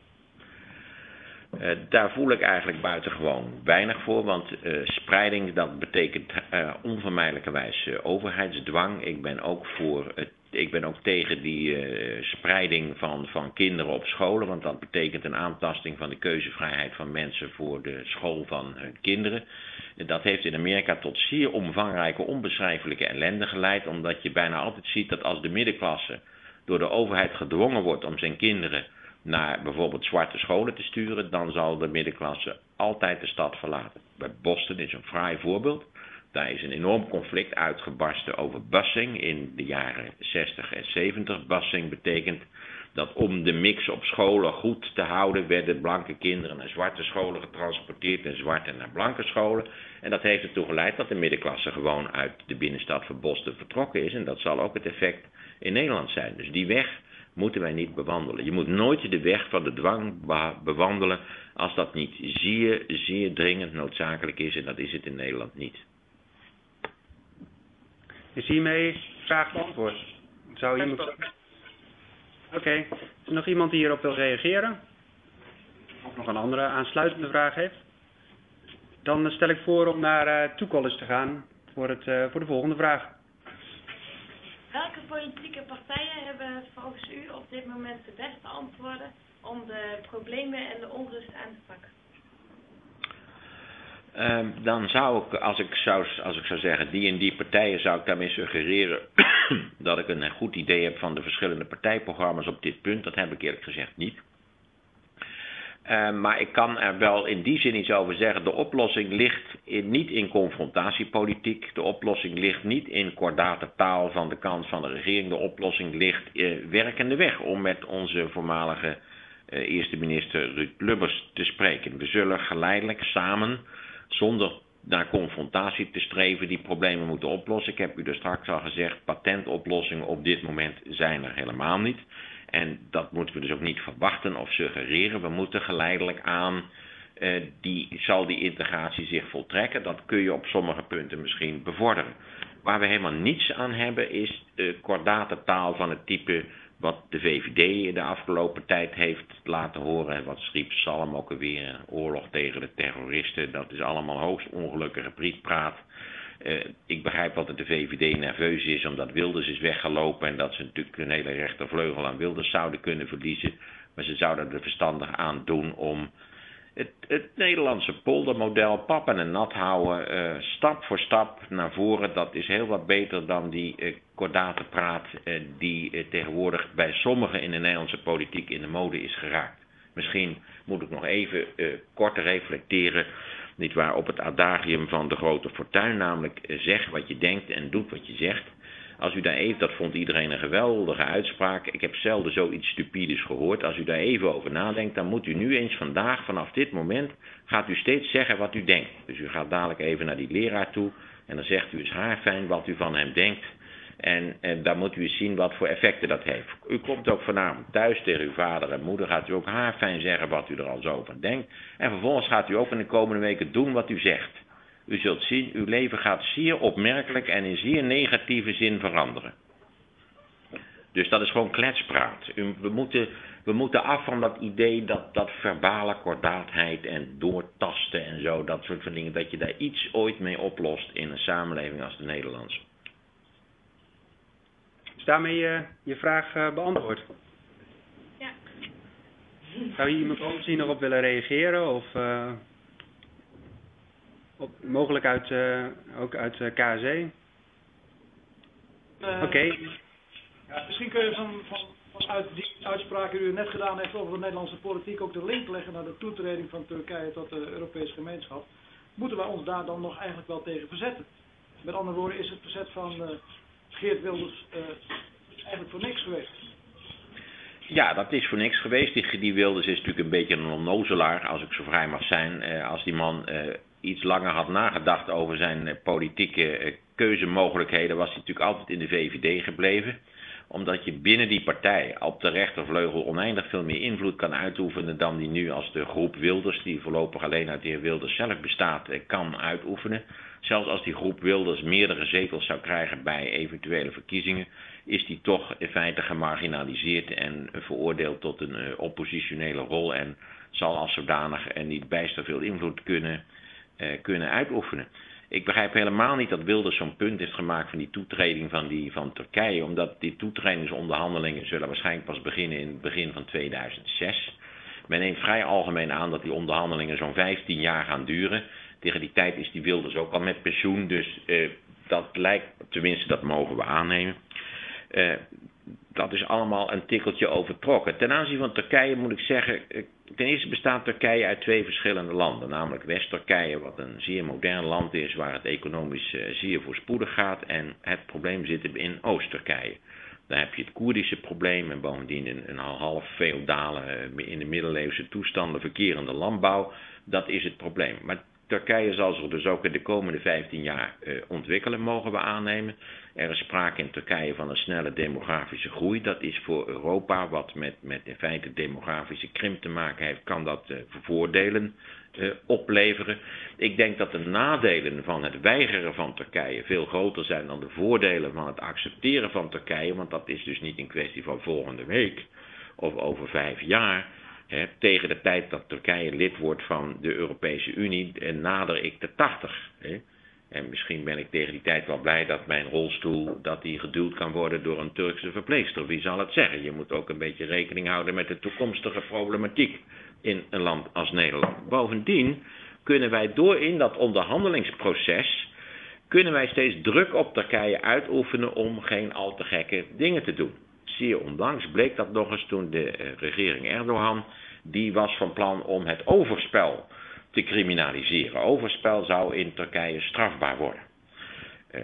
Uh, daar voel ik eigenlijk buitengewoon weinig voor, want uh, spreiding dat betekent uh, onvermijdelijkerwijs uh, overheidsdwang. Ik ben ook voor het, ik ben ook tegen die uh, spreiding van, van kinderen op scholen, want dat betekent een aantasting van de keuzevrijheid van mensen voor de school van hun kinderen. Dat heeft in Amerika tot zeer omvangrijke, onbeschrijfelijke ellende geleid, omdat je bijna altijd ziet dat als de middenklasse door de overheid gedwongen wordt om zijn kinderen naar bijvoorbeeld zwarte scholen te sturen, dan zal de middenklasse altijd de stad verlaten. Bij Boston is een fraai voorbeeld. Daar is een enorm conflict uitgebarsten over busing in de jaren zestig en zeventig. Busing betekent dat om de mix op scholen goed te houden, werden blanke kinderen naar zwarte scholen getransporteerd en zwarte naar blanke scholen. En dat heeft ertoe geleid dat de middenklasse gewoon uit de binnenstad van Boston vertrokken is. En dat zal ook het effect in Nederland zijn. Dus die weg moeten wij niet bewandelen. Je moet nooit de weg van de dwang bewandelen als dat niet zeer, zeer dringend noodzakelijk is. En dat is het in Nederland niet. Is hiermee vraag beantwoord? Zou iemand... Oké, okay. Is er nog iemand die hierop wil reageren? Of nog een andere aansluitende vraag heeft? Dan stel ik voor om naar uh, Toekollege te gaan voor, het, uh, voor de volgende vraag. Welke politieke partijen hebben volgens u op dit moment de beste antwoorden om de problemen en de onrust aan te pakken? Uh, dan zou ik, als ik zou, als ik zou zeggen, die en die partijen, zou ik daarmee suggereren dat ik een goed idee heb van de verschillende partijprogramma's op dit punt. Dat heb ik eerlijk gezegd niet. Uh, maar ik kan er wel in die zin iets over zeggen. De oplossing ligt in, niet in confrontatiepolitiek. De oplossing ligt niet in kordate taal van de kant van de regering. De oplossing ligt uh, werkende weg om met onze voormalige uh, eerste minister Ruud Lubbers te spreken. We zullen geleidelijk samen, zonder naar confrontatie te streven, die problemen moeten oplossen. Ik heb u er straks al gezegd, patentoplossingen op dit moment zijn er helemaal niet. En dat moeten we dus ook niet verwachten of suggereren. We moeten geleidelijk aan, uh, die, zal die integratie zich voltrekken. Dat kun je op sommige punten misschien bevorderen. Waar we helemaal niets aan hebben is uh, kordate taal van het type wat de V V D de afgelopen tijd heeft laten horen. Wat schreef Salm ook alweer, oorlog tegen de terroristen. Dat is allemaal hoogst ongelukkige prietpraat. Uh, ik begrijp wat de V V D nerveus is omdat Wilders is weggelopen en dat ze natuurlijk een hele rechtervleugel aan Wilders zouden kunnen verliezen. Maar ze zouden er verstandig aan doen om het, het Nederlandse poldermodel pappen en nat houden, uh, stap voor stap naar voren. Dat is heel wat beter dan die uh, kordate praat uh, die uh, tegenwoordig bij sommigen in de Nederlandse politiek in de mode is geraakt. Misschien moet ik nog even uh, kort reflecteren. Niet waar, op het adagium van de grote fortuin, namelijk zeg wat je denkt en doet wat je zegt. Als u daar even, dat vond iedereen een geweldige uitspraak. Ik heb zelden zoiets stupides gehoord. Als u daar even over nadenkt, dan moet u nu eens vandaag, vanaf dit moment, gaat u steeds zeggen wat u denkt. Dus u gaat dadelijk even naar die leraar toe en dan zegt u eens haarfijn wat u van hem denkt. En, en dan moet u eens zien wat voor effecten dat heeft. U komt ook vanavond thuis tegen uw vader en moeder, gaat u ook haarfijn zeggen wat u er al zo van denkt. En vervolgens gaat u ook in de komende weken doen wat u zegt. U zult zien, uw leven gaat zeer opmerkelijk en in zeer negatieve zin veranderen. Dus dat is gewoon kletspraat. U, we, moeten, we moeten af van dat idee dat, dat verbale kordaatheid en doortasten en zo, dat soort van dingen, dat je daar iets ooit mee oplost in een samenleving als de Nederlandse. Is daarmee uh, je vraag uh, beantwoord? Ja. Zou je iemand anders hier nog op willen reageren? Of uh, op, mogelijk uit, uh, ook uit uh, K S E? Uh, Oké. Okay. Ja, misschien kun je van, van, vanuit die uitspraak die u net gedaan heeft over de Nederlandse politiek ook de link leggen naar de toetreding van Turkije tot de Europese gemeenschap. Moeten wij ons daar dan nog eigenlijk wel tegen verzetten? Met andere woorden, is het verzet van uh, Geert Wilders uh, eigenlijk voor niks geweest? Ja, dat is voor niks geweest. Die, die Wilders is natuurlijk een beetje een onnozelaar, als ik zo vrij mag zijn. Uh, als die man uh, iets langer had nagedacht over zijn uh, politieke uh, keuzemogelijkheden, was hij natuurlijk altijd in de V V D gebleven. Omdat je binnen die partij op de rechtervleugel oneindig veel meer invloed kan uitoefenen dan die nu als de groep Wilders, die voorlopig alleen uit de heer Wilders zelf bestaat, uh, kan uitoefenen. Zelfs als die groep Wilders meerdere zetels zou krijgen bij eventuele verkiezingen, is die toch in feite gemarginaliseerd en veroordeeld tot een uh, oppositionele rol en zal als zodanig en niet bijster veel invloed kunnen, uh, kunnen uitoefenen. Ik begrijp helemaal niet dat Wilders zo'n punt heeft gemaakt van die toetreding van, die, van Turkije, omdat die toetredingsonderhandelingen zullen waarschijnlijk pas beginnen in het begin van tweeduizend zes. Men neemt vrij algemeen aan dat die onderhandelingen zo'n vijftien jaar gaan duren. Tegen die tijd is die Wilders ook al met pensioen, dus uh, dat lijkt, tenminste dat mogen we aannemen. Uh, dat is allemaal een tikkeltje overtrokken. Ten aanzien van Turkije moet ik zeggen, uh, ten eerste bestaat Turkije uit twee verschillende landen. Namelijk West-Turkije, wat een zeer modern land is, waar het economisch uh, zeer voorspoedig gaat. En het probleem zit in Oost-Turkije. Daar heb je het Koerdische probleem en bovendien een, een half feodale, uh, in de middeleeuwse toestanden verkerende landbouw. Dat is het probleem. Maar Turkije zal zich dus ook in de komende vijftien jaar uh, ontwikkelen, mogen we aannemen. Er is sprake in Turkije van een snelle demografische groei. Dat is voor Europa, wat met, met in feite demografische krimp te maken heeft, kan dat uh, voordelen uh, opleveren. Ik denk dat de nadelen van het weigeren van Turkije veel groter zijn dan de voordelen van het accepteren van Turkije. Want dat is dus niet een kwestie van volgende week of over vijf jaar. He, tegen de tijd dat Turkije lid wordt van de Europese Unie, en nader ik de tachtig. He. En misschien ben ik tegen die tijd wel blij dat mijn rolstoel dat die geduwd kan worden door een Turkse verpleegster. Wie zal het zeggen? Je moet ook een beetje rekening houden met de toekomstige problematiek in een land als Nederland. Bovendien kunnen wij door in dat onderhandelingsproces, kunnen wij steeds druk op Turkije uitoefenen om geen al te gekke dingen te doen. Zeer ondanks bleek dat nog eens toen de uh, regering Erdogan, die was van plan om het overspel te criminaliseren. Overspel zou in Turkije strafbaar worden. Uh,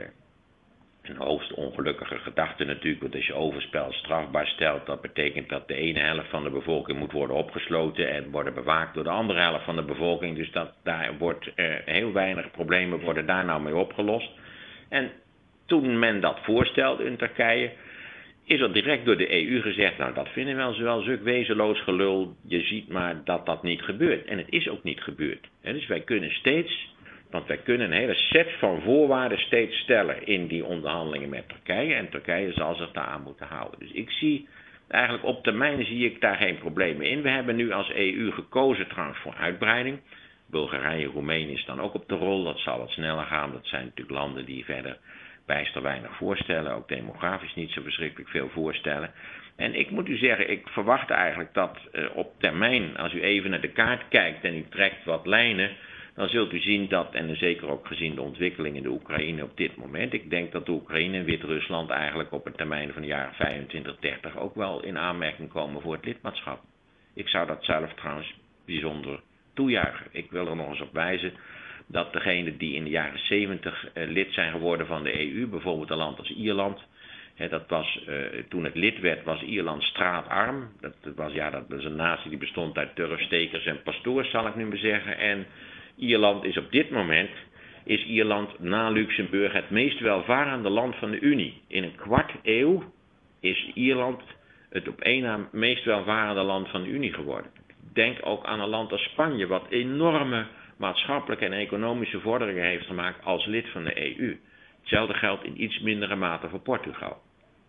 een hoogst ongelukkige gedachte natuurlijk, want als je overspel strafbaar stelt, dat betekent dat de ene helft van de bevolking moet worden opgesloten en worden bewaakt door de andere helft van de bevolking. Dus dat, daar wordt uh, heel weinig problemen worden daar nou mee opgelost. En toen men dat voorstelde in Turkije, is er direct door de E U gezegd, nou dat vinden we wel zowel zulk wezenloos gelul, je ziet maar dat dat niet gebeurt. En het is ook niet gebeurd. En dus wij kunnen steeds, want wij kunnen een hele set van voorwaarden steeds stellen in die onderhandelingen met Turkije. En Turkije zal zich daaraan moeten houden. Dus ik zie, eigenlijk op termijn zie ik daar geen problemen in. We hebben nu als E U gekozen trouwens voor uitbreiding. Bulgarije, Roemenië is dan ook op de rol, dat zal wat sneller gaan. Dat zijn natuurlijk landen die verder bijster weinig voorstellen, ook demografisch niet zo verschrikkelijk veel voorstellen. En ik moet u zeggen, ik verwacht eigenlijk dat uh, op termijn, als u even naar de kaart kijkt en u trekt wat lijnen, dan zult u zien dat, en zeker ook gezien de ontwikkeling in de Oekraïne op dit moment, ik denk dat de Oekraïne en Wit-Rusland eigenlijk op een termijn van de jaren vijfentwintig, dertig ook wel in aanmerking komen voor het lidmaatschap. Ik zou dat zelf trouwens bijzonder toejuichen. Ik wil er nog eens op wijzen dat degenen die in de jaren zeventig uh, lid zijn geworden van de E U, bijvoorbeeld een land als Ierland, hè, dat was, uh, toen het lid werd, was Ierland straatarm. Dat, dat, was, ja, dat was een natie die bestond uit turfstekers en pastoors, zal ik nu maar zeggen. En Ierland is op dit moment, is Ierland na Luxemburg het meest welvarende land van de Unie. In een kwart eeuw is Ierland het op één na meest welvarende land van de Unie geworden. Denk ook aan een land als Spanje, wat enorme maatschappelijke en economische vorderingen heeft gemaakt als lid van de E U. Hetzelfde geldt in iets mindere mate voor Portugal.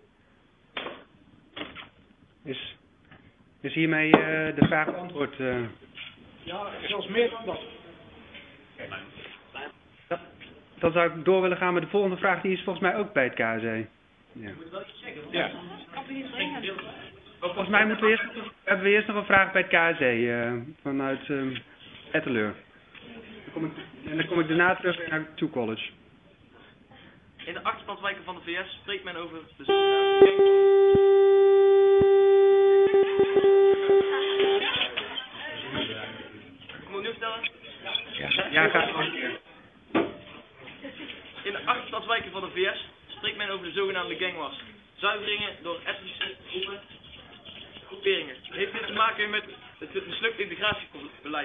Is, is hiermee uh, de vraag beantwoord? Uh... Ja, zelfs meer dan dat. dat. Dan zou ik door willen gaan met de volgende vraag, die is volgens mij ook bij het K S E. Ja. Je moet wel iets zeggen. want Ja. anders Kan je niet brengen. Volgens mij moeten we eerst, hebben we eerst nog een vraag bij het K S E uh, vanuit uh, Etteleur. Dan kom ik, en dan kom ik daarna terug weer naar Two College. In de achterstandswijken van de V S spreekt men over de zogenaamde Ik moet opnieuw stellen. Ja, Ja, ga gewoon. In de achterstandswijken van de V S spreekt men over de zogenaamde gangwars. Zuiveringen door etnische groepen, groeperingen. Heeft dit te maken met het mislukt integratiebeleid?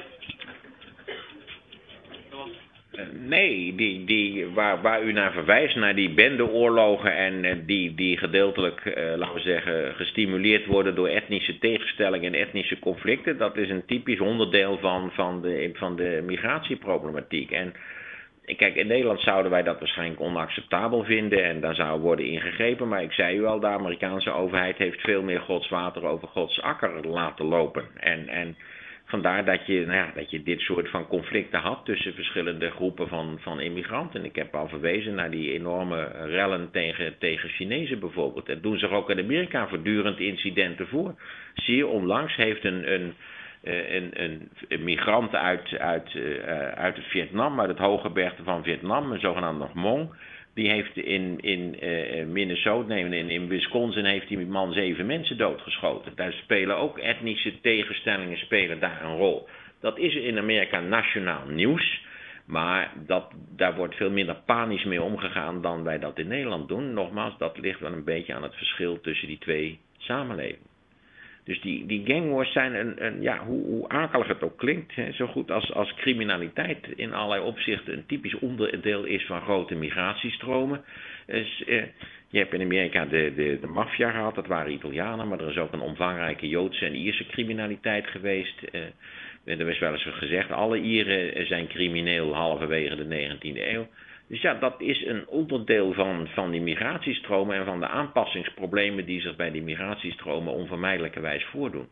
Dat was Uh, nee, die, die, waar, waar u naar verwijst, naar die bendeoorlogen en uh, die, die gedeeltelijk, uh, laten we zeggen, gestimuleerd worden door etnische tegenstellingen en etnische conflicten, dat is een typisch onderdeel van, van, de, van de migratieproblematiek. En kijk, in Nederland zouden wij dat waarschijnlijk onacceptabel vinden en daar zou worden ingegrepen, maar ik zei u al, de Amerikaanse overheid heeft veel meer Gods water over Gods akker laten lopen. En, en vandaar dat je, nou ja, dat je dit soort van conflicten had tussen verschillende groepen van, van immigranten. Ik heb al verwezen naar die enorme rellen tegen, tegen Chinezen bijvoorbeeld. Er doen zich ook in Amerika voortdurend incidenten voor. Zie je, onlangs heeft een, een, een, een, een migrant uit, uit, uh, uit Vietnam, uit het hooggebergte van Vietnam, een zogenaamde Hmong, die heeft in, in uh, Minnesota, nee, in, in Wisconsin heeft die man zeven mensen doodgeschoten. Daar spelen ook etnische tegenstellingen spelen daar een rol. Dat is in Amerika nationaal nieuws, maar dat, daar wordt veel minder panisch mee omgegaan dan wij dat in Nederland doen. Nogmaals, dat ligt wel een beetje aan het verschil tussen die twee samenlevingen. Dus die, die gangwars zijn een, een ja, hoe, hoe akelig het ook klinkt, hè, zo goed als, als criminaliteit in allerlei opzichten een typisch onderdeel is van grote migratiestromen. Dus, eh, je hebt in Amerika de, de, de maffia gehad, dat waren Italianen, maar er is ook een omvangrijke Joodse en Ierse criminaliteit geweest. Eh, er is wel eens gezegd, alle Ieren zijn crimineel halverwege de negentiende eeuw. Dus ja, dat is een onderdeel van, van die migratiestromen en van de aanpassingsproblemen die zich bij die migratiestromen onvermijdelijkerwijs voordoen.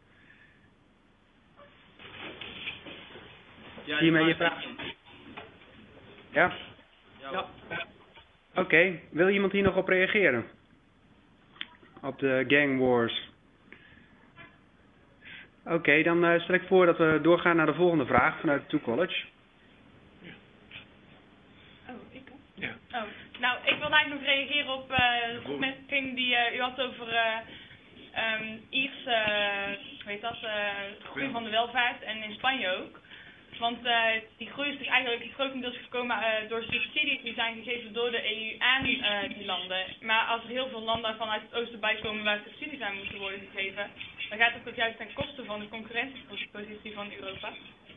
Ja, Hiermee je vraag. Ja? Ja. Oké, okay. Wil iemand hier nog op reageren? Op de gang wars. Oké, okay, dan uh, stel ik voor dat we doorgaan naar de volgende vraag vanuit Two College. Ja. Oh, nou, ik wil eigenlijk nog reageren op uh, de opmerking die uh, u had over uh, um, Ierse, uh, weet dat, uh, groei van de welvaart en in Spanje ook. Want uh, die groei is dus eigenlijk grotendeels gekomen uh, door subsidies die zijn gegeven door de E U aan uh, die landen. Maar als er heel veel landen vanuit het oosten bij komen waar subsidies aan moeten worden gegeven, dan gaat het ook juist ten koste van de concurrentiepositie van Europa.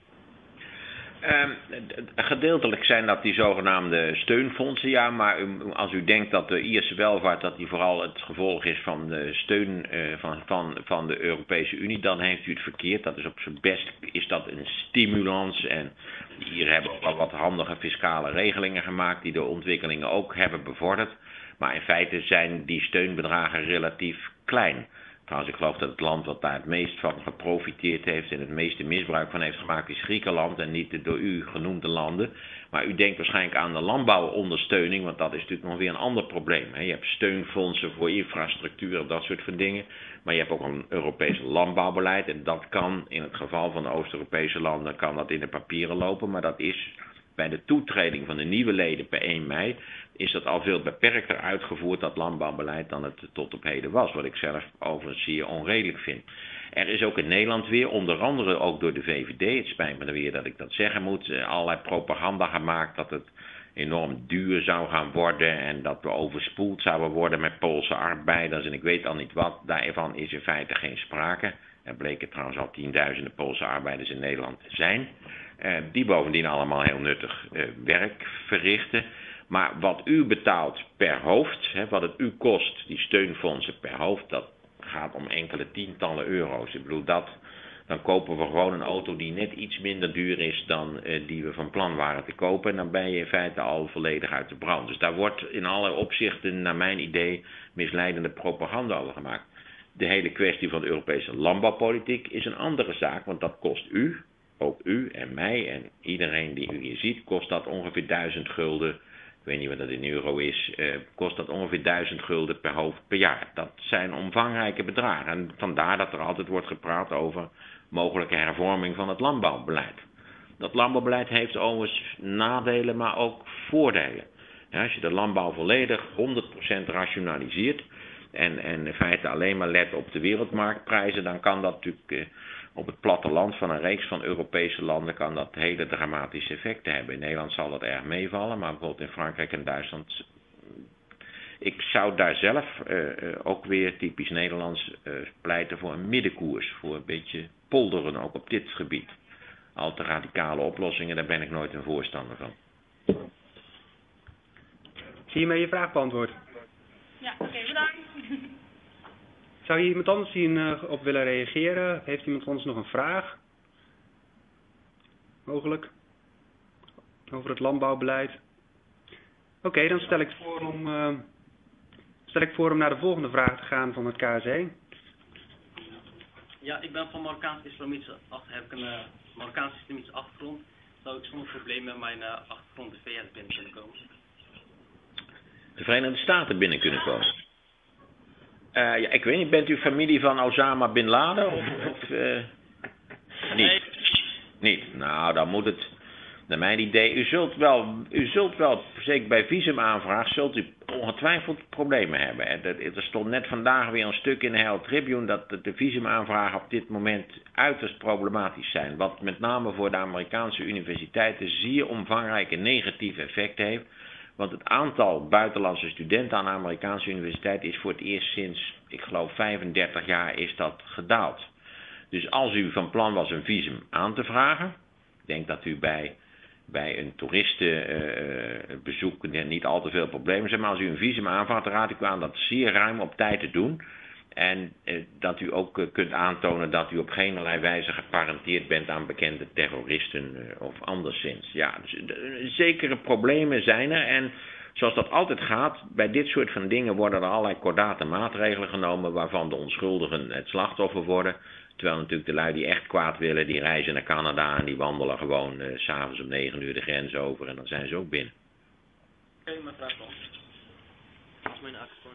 Uh, gedeeltelijk zijn dat die zogenaamde steunfondsen, ja, maar u, als u denkt dat de Ierse welvaart dat die vooral het gevolg is van de steun uh, van, van, van de Europese Unie, dan heeft u het verkeerd. Dat is op zijn best is dat een stimulans en hier hebben we ook al wat handige fiscale regelingen gemaakt die de ontwikkelingen ook hebben bevorderd. Maar in feite zijn die steunbedragen relatief klein. Trouwens, ik geloof dat het land wat daar het meest van geprofiteerd heeft en het meeste misbruik van heeft gemaakt is Griekenland en niet de door u genoemde landen. Maar u denkt waarschijnlijk aan de landbouwondersteuning, want dat is natuurlijk nog weer een ander probleem. Je hebt steunfondsen voor infrastructuur, dat soort van dingen. Maar je hebt ook een Europees landbouwbeleid en dat kan in het geval van de Oost-Europese landen kan dat in de papieren lopen. Maar dat is bij de toetreding van de nieuwe leden per één mei is dat al veel beperkter uitgevoerd, dat landbouwbeleid, dan het tot op heden was. Wat ik zelf overigens zeer onredelijk vind. Er is ook in Nederland weer, onder andere ook door de V V D, het spijt me dan weer dat ik dat zeggen moet, allerlei propaganda gemaakt dat het enorm duur zou gaan worden en dat we overspoeld zouden worden met Poolse arbeiders en ik weet al niet wat. Daarvan is in feite geen sprake. Er bleken trouwens al tienduizenden Poolse arbeiders in Nederland te zijn. Uh, die bovendien allemaal heel nuttig uh, werk verrichten. Maar wat u betaalt per hoofd, hè, wat het u kost, die steunfondsen per hoofd, dat gaat om enkele tientallen euro's. Ik bedoel, dat, dan kopen we gewoon een auto die net iets minder duur is dan uh, die we van plan waren te kopen. En dan ben je in feite al volledig uit de brand. Dus daar wordt in alle opzichten, naar mijn idee, misleidende propaganda over gemaakt. De hele kwestie van de Europese landbouwpolitiek is een andere zaak, want dat kost u, ook u en mij en iedereen die u hier ziet, kost dat ongeveer duizend gulden weet niet wat dat in euro is, uh, kost dat ongeveer duizend gulden per hoofd per jaar. Dat zijn omvangrijke bedragen. En vandaar dat er altijd wordt gepraat over mogelijke hervorming van het landbouwbeleid. Dat landbouwbeleid heeft overigens nadelen, maar ook voordelen. Ja, als je de landbouw volledig honderd procent rationaliseert en, en in feite alleen maar let op de wereldmarktprijzen, dan kan dat natuurlijk uh, op het platteland van een reeks van Europese landen kan dat hele dramatische effecten hebben. In Nederland zal dat erg meevallen, maar bijvoorbeeld in Frankrijk en Duitsland. Ik zou daar zelf uh, uh, ook weer typisch Nederlands uh, pleiten voor een middenkoers, voor een beetje polderen ook op dit gebied. Al te radicale oplossingen, daar ben ik nooit een voorstander van. Zie je met je vraag beantwoord? Ja, oké, okay, bedankt. Zou hier iemand anders hier uh, op willen reageren? Heeft iemand van ons nog een vraag? Mogelijk? Over het landbouwbeleid? Oké, okay, dan stel ik, voor om, uh, stel ik voor om naar de volgende vraag te gaan van het K S E. Ja, ik ben van Marokkaans-islamitische achtergrond. Heb ik een uh, Marokkaans-islamitische achtergrond. Zou ik zonder probleem met mijn uh, achtergrond de V S binnen kunnen komen? De Verenigde Staten binnen kunnen komen? Uh, ja, ik weet niet, bent u familie van Osama Bin Laden? Of, of uh, niet? Niet? Nou, dan moet het, naar mijn idee, u zult wel, u zult wel, zeker bij visumaanvraag, zult u ongetwijfeld problemen hebben. Er, er stond net vandaag weer een stuk in de Herald Tribune dat de visumaanvragen op dit moment uiterst problematisch zijn. Wat met name voor de Amerikaanse universiteiten zeer omvangrijke negatieve effecten heeft. Want het aantal buitenlandse studenten aan de Amerikaanse universiteit is voor het eerst sinds, ik geloof, vijfendertig jaar is dat gedaald. Dus als u van plan was een visum aan te vragen, ik denk dat u bij, bij een toeristenbezoek uh, niet al te veel problemen zijn, maar als u een visum aanvraagt, dan raad ik u aan dat zeer ruim op tijd te doen. En uh, dat u ook uh, kunt aantonen dat u op geen wijze geparenteerd bent aan bekende terroristen uh, of anderszins. Ja, dus, uh, zekere problemen zijn er en zoals dat altijd gaat, bij dit soort van dingen worden er allerlei kordate maatregelen genomen waarvan de onschuldigen het slachtoffer worden. Terwijl natuurlijk de lui die echt kwaad willen, die reizen naar Canada en die wandelen gewoon uh, 's avonds om negen uur de grens over en dan zijn ze ook binnen. Oké, okay, mijn vraag dan. Dat is mijn achtergrond.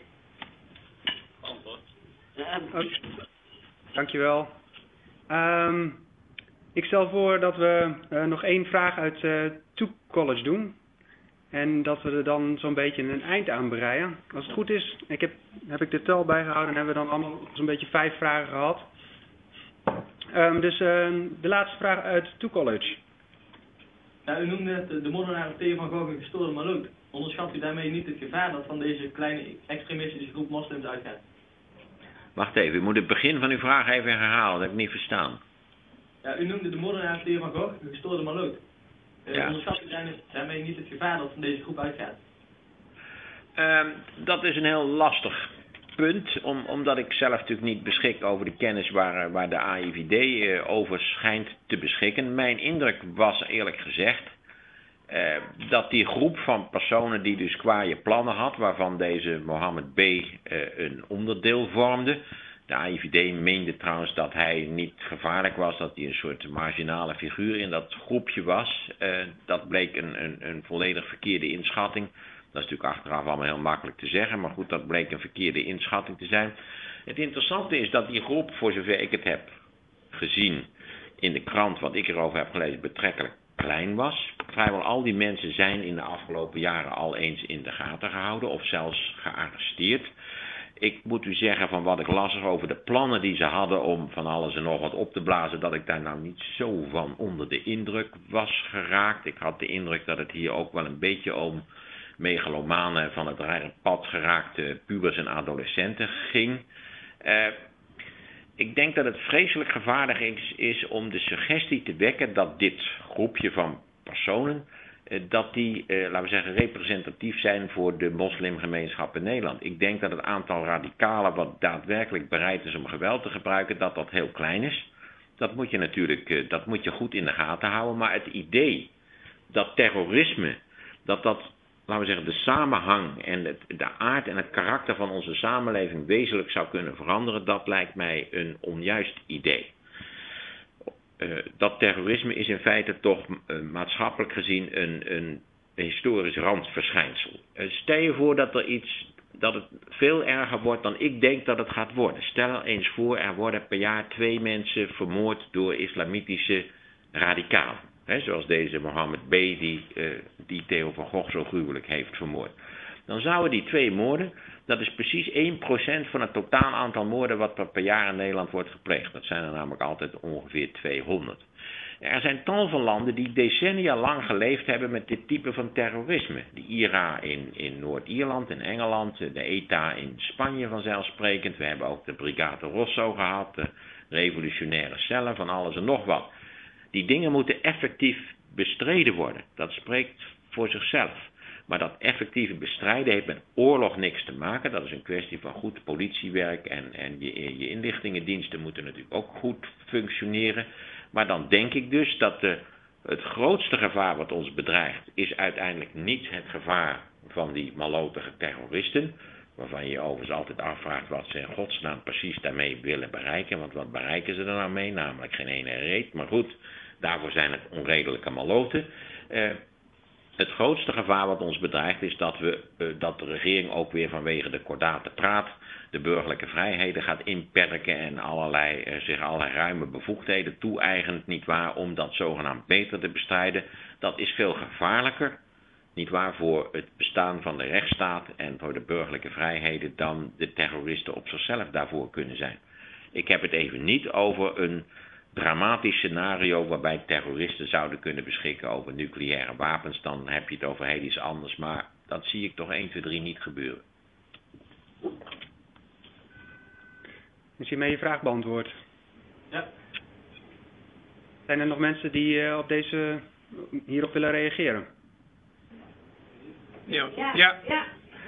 Antwoord. Okay. Dankjewel. Um, ik stel voor dat we uh, nog één vraag uit uh, To College doen. En dat we er dan zo'n beetje een eind aan breien. Als het goed is, ik heb, heb ik de tel bijgehouden en hebben we dan allemaal zo'n beetje vijf vragen gehad. Um, dus uh, de laatste vraag uit To College. Ja, u noemde het de moordenaar Theo van Gogh een gestoorde maloot. Onderschat u daarmee niet het gevaar dat van deze kleine extremistische groep moslims uitgaat? Wacht even, u moet het begin van uw vraag even herhalen, dat heb ik niet verstaan. Ja, u noemde de moordenaar Theo van Gogh een gestoorde maloot. Uh, ja. Onderschat u daarmee niet het gevaar dat van deze groep uitgaat? Uh, dat is een heel lastig punt, om, omdat ik zelf natuurlijk niet beschik over de kennis waar, waar de A I V D uh, over schijnt te beschikken. Mijn indruk was eerlijk gezegd uh, dat die groep van personen die dus kwaaie plannen had, waarvan deze Mohammed B. Uh, een onderdeel vormde. De A I V D meende trouwens dat hij niet gevaarlijk was, dat hij een soort marginale figuur in dat groepje was. Uh, dat bleek een, een, een volledig verkeerde inschatting. Dat is natuurlijk achteraf allemaal heel makkelijk te zeggen, maar goed, dat bleek een verkeerde inschatting te zijn. Het interessante is dat die groep, voor zover ik het heb gezien in de krant, wat ik erover heb gelezen, betrekkelijk klein was. Vrijwel al die mensen zijn in de afgelopen jaren al eens in de gaten gehouden of zelfs gearresteerd. Ik moet u zeggen van wat ik las over de plannen die ze hadden om van alles en nog wat op te blazen, dat ik daar nou niet zo van onder de indruk was geraakt. Ik had de indruk dat het hier ook wel een beetje om megalomanen van het rare pad geraakte pubers en adolescenten ging. Uh, ik denk dat het vreselijk gevaarlijk is, is om de suggestie te wekken dat dit groepje van personen, uh, dat die, uh, laten we zeggen, representatief zijn voor de moslimgemeenschap in Nederland. Ik denk dat het aantal radicalen wat daadwerkelijk bereid is om geweld te gebruiken, dat dat heel klein is. Dat moet je natuurlijk, uh, dat moet je goed in de gaten houden. Maar het idee dat terrorisme, dat dat, laten we zeggen, de samenhang en het, de aard en het karakter van onze samenleving wezenlijk zou kunnen veranderen, dat lijkt mij een onjuist idee. Uh, dat terrorisme is in feite toch uh, maatschappelijk gezien een, een historisch randverschijnsel. Uh, stel je voor dat er iets, dat het veel erger wordt dan ik denk dat het gaat worden. Stel eens voor, er worden per jaar twee mensen vermoord door islamitische radicalen. He, zoals deze Mohammed B. die, uh, die Theo van Gogh zo gruwelijk heeft vermoord. Dan zouden die twee moorden, dat is precies één procent van het totaal aantal moorden wat per, per jaar in Nederland wordt gepleegd. Dat zijn er namelijk altijd ongeveer tweehonderd. Er zijn tal van landen die decennia lang geleefd hebben met dit type van terrorisme. De I R A in, in Noord-Ierland, in Engeland, de E T A in Spanje vanzelfsprekend. We hebben ook de Brigade Rosso gehad, de revolutionaire cellen, van alles en nog wat. Die dingen moeten effectief bestreden worden. Dat spreekt voor zichzelf. Maar dat effectieve bestrijden heeft met oorlog niks te maken. Dat is een kwestie van goed politiewerk en, en je, je inlichtingendiensten moeten natuurlijk ook goed functioneren. Maar dan denk ik dus dat de, het grootste gevaar wat ons bedreigt is uiteindelijk niet het gevaar van die malotige terroristen. Waarvan je je overigens altijd afvraagt wat ze in godsnaam precies daarmee willen bereiken. Want wat bereiken ze er nou mee? Namelijk geen ene reet. Maar goed, daarvoor zijn het onredelijke maloten. Uh, Het grootste gevaar wat ons bedreigt is dat, we, uh, dat de regering ook weer vanwege de kordate praat de burgerlijke vrijheden gaat inperken en allerlei, uh, zich allerlei ruime bevoegdheden toe-eigent, nietwaar, om dat zogenaamd beter te bestrijden. Dat is veel gevaarlijker, nietwaar, voor het bestaan van de rechtsstaat en voor de burgerlijke vrijheden dan de terroristen op zichzelf daarvoor kunnen zijn. Ik heb het even niet over een dramatisch scenario waarbij terroristen zouden kunnen beschikken over nucleaire wapens, dan heb je het over heel iets anders, maar dat zie ik toch één, twee, drie niet gebeuren. Is hiermee je vraag beantwoord? Ja. Zijn er nog mensen die uh, op deze, hierop willen reageren? Ja. Ja. Ja. ja.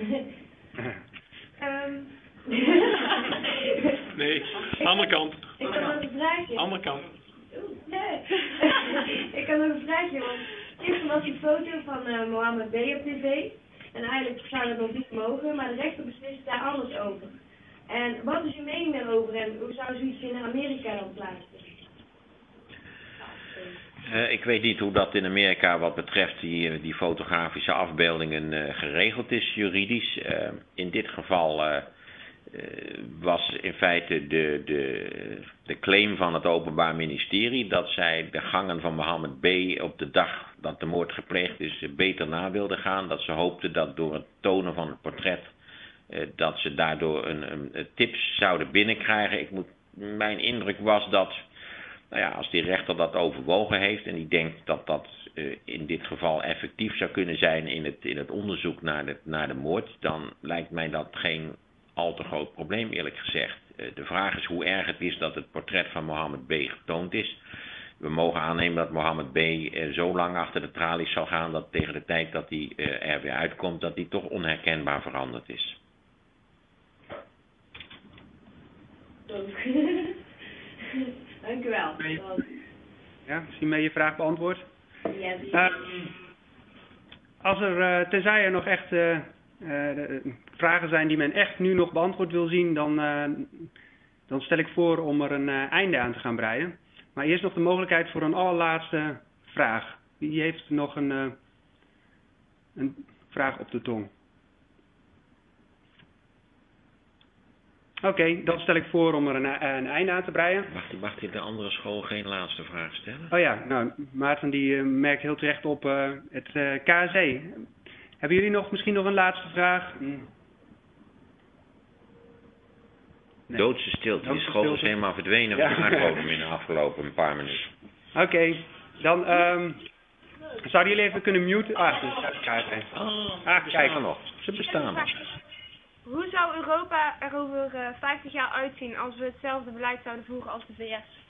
um. Nee, andere kant. Ik had nog een vraagje. Andere kant. Nee. Ik had nog een vraagje, want gisteren was die foto van uh, Mohammed B. op tv. En eigenlijk zou dat nog niet mogen, maar de rechter beslist daar anders over. En wat is uw mening daarover en hoe zou zoiets in Amerika dan plaatsvinden? Uh, ik weet niet hoe dat in Amerika wat betreft die, die fotografische afbeeldingen uh, geregeld is juridisch. Uh, in dit geval uh, uh, was in feite de, de, de claim van het Openbaar Ministerie dat zij de gangen van Mohammed B. op de dag dat de moord gepleegd is beter na wilden gaan. Dat ze hoopten dat door het tonen van het portret uh, dat ze daardoor een, een, een tips zouden binnenkrijgen. Ik moet, mijn indruk was dat, nou ja, als die rechter dat overwogen heeft en die denkt dat dat uh, in dit geval effectief zou kunnen zijn in het, in het onderzoek naar de, naar de moord, dan lijkt mij dat geen al te groot probleem, eerlijk gezegd. Uh, de vraag is hoe erg het is dat het portret van Mohammed B. getoond is. We mogen aannemen dat Mohammed B. Uh, zo lang achter de tralies zal gaan dat tegen de tijd dat hij uh, er weer uitkomt, dat hij toch onherkenbaar veranderd is. Dank u wel. Ja, is hiermee je vraag beantwoord? Ja, uh, als er, uh, tenzij er nog echt uh, uh, vragen zijn die men echt nu nog beantwoord wil zien, dan, uh, dan stel ik voor om er een uh, einde aan te gaan breien. Maar eerst nog de mogelijkheid voor een allerlaatste vraag. Wie heeft nog een, uh, een vraag op de tong? Oké, okay, dan stel ik voor om er een, een einde aan te breien. Wacht, mag hij de andere school geen laatste vraag stellen? Oh ja, nou, Maarten die uh, merkt heel terecht op uh, het uh, K Z. Hebben jullie nog misschien nog een laatste vraag? Nee. Doodse stilte. Die school is helemaal verdwenen van de aardbodem in de afgelopen paar minuten. Oké, okay, dan um, zouden jullie even kunnen muten? Ah, dus K Z. Oh, ah, kijk nog. Ze bestaan nog. Hoe zou Europa er over uh, vijftig jaar uitzien als we hetzelfde beleid zouden voeren als de V S?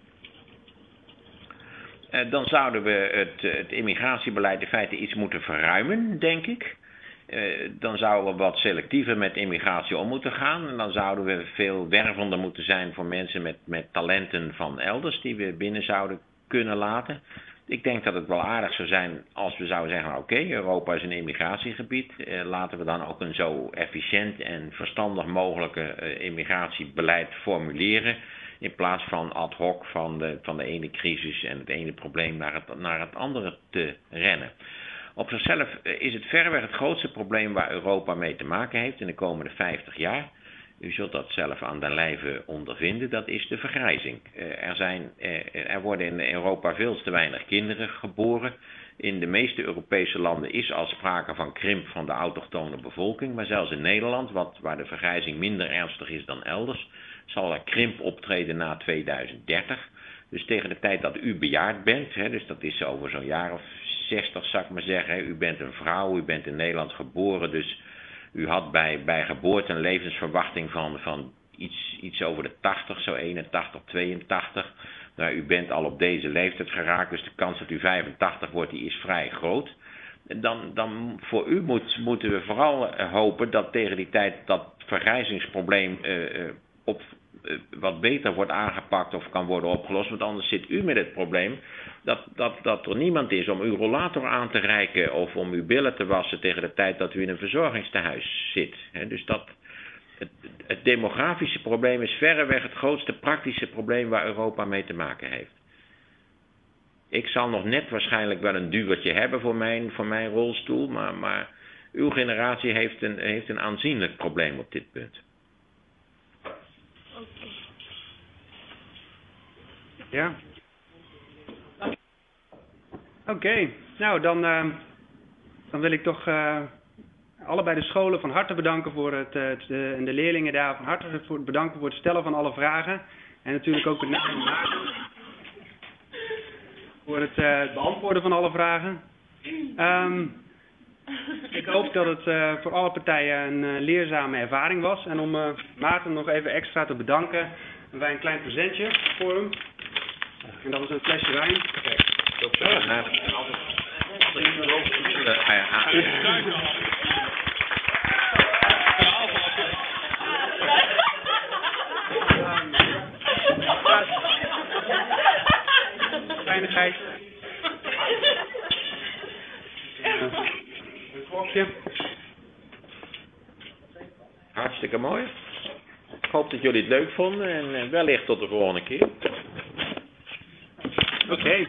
Uh, dan zouden we het, het immigratiebeleid in feite iets moeten verruimen, denk ik. Uh, dan zouden we wat selectiever met immigratie om moeten gaan. En dan zouden we veel wervender moeten zijn voor mensen met, met talenten van elders die we binnen zouden kunnen laten. Ik denk dat het wel aardig zou zijn als we zouden zeggen, oké, okay, Europa is een immigratiegebied. Uh, laten we dan ook een zo efficiënt en verstandig mogelijke uh, immigratiebeleid formuleren. In plaats van ad hoc van de, van de ene crisis en het ene probleem naar het, naar het andere te rennen. Op zichzelf is het verreweg het grootste probleem waar Europa mee te maken heeft in de komende vijftig jaar. U zult dat zelf aan den lijve ondervinden, dat is de vergrijzing. Uh, er, zijn, uh, er worden in Europa veel te weinig kinderen geboren. In de meeste Europese landen is al sprake van krimp van de autochtone bevolking. Maar zelfs in Nederland, wat, waar de vergrijzing minder ernstig is dan elders, zal er krimp optreden na tweeduizend dertig. Dus tegen de tijd dat u bejaard bent, hè, dus dat is over zo'n jaar of zestig zou ik maar zeggen. Hè, u bent een vrouw, u bent in Nederland geboren, dus u had bij, bij geboorte een levensverwachting van, van iets, iets over de tachtig, zo eenentachtig, tweeëntachtig. Nou, u bent al op deze leeftijd geraakt, dus de kans dat u vijfentachtig wordt, die is vrij groot. Dan, dan voor u moet, moeten we vooral hopen dat tegen die tijd dat vergrijzingsprobleem uh, op, uh, wat beter wordt aangepakt of kan worden opgelost. Want anders zit u met het probleem dat, dat, dat er niemand is om uw rollator aan te reiken of om uw billen te wassen tegen de tijd dat u in een verzorgingstehuis zit. He, dus dat... Het, het demografische probleem is verreweg het grootste praktische probleem waar Europa mee te maken heeft. Ik zal nog net waarschijnlijk wel een duwertje hebben voor mijn, voor mijn rolstoel, maar, maar uw generatie heeft een, heeft een aanzienlijk probleem op dit punt. Okay. Ja. Oké, okay. Nou dan, uh, dan wil ik toch... Uh, allebei de scholen van harte bedanken voor het, het de, en de leerlingen daar van harte voor het bedanken voor het stellen van alle vragen. En natuurlijk ook met name Maarten voor het uh, beantwoorden van alle vragen. Um, ik hoop dat het uh, voor alle partijen een uh, leerzame ervaring was. En om uh, Maarten nog even extra te bedanken, hebben wij een klein presentje voor hem. En dat is een flesje wijn. Kijk, dat is uh, kleinigheid. Een klokje. Hartstikke mooi. Ik hoop dat jullie het leuk vonden en wellicht tot de volgende keer. Oké. Okay.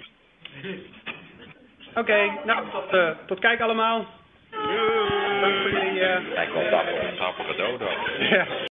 Oké, okay, nou, tot, uh, tot kijk allemaal. Dank voor jullie... Uh... Hij komt af op een grappige dodo. Ja.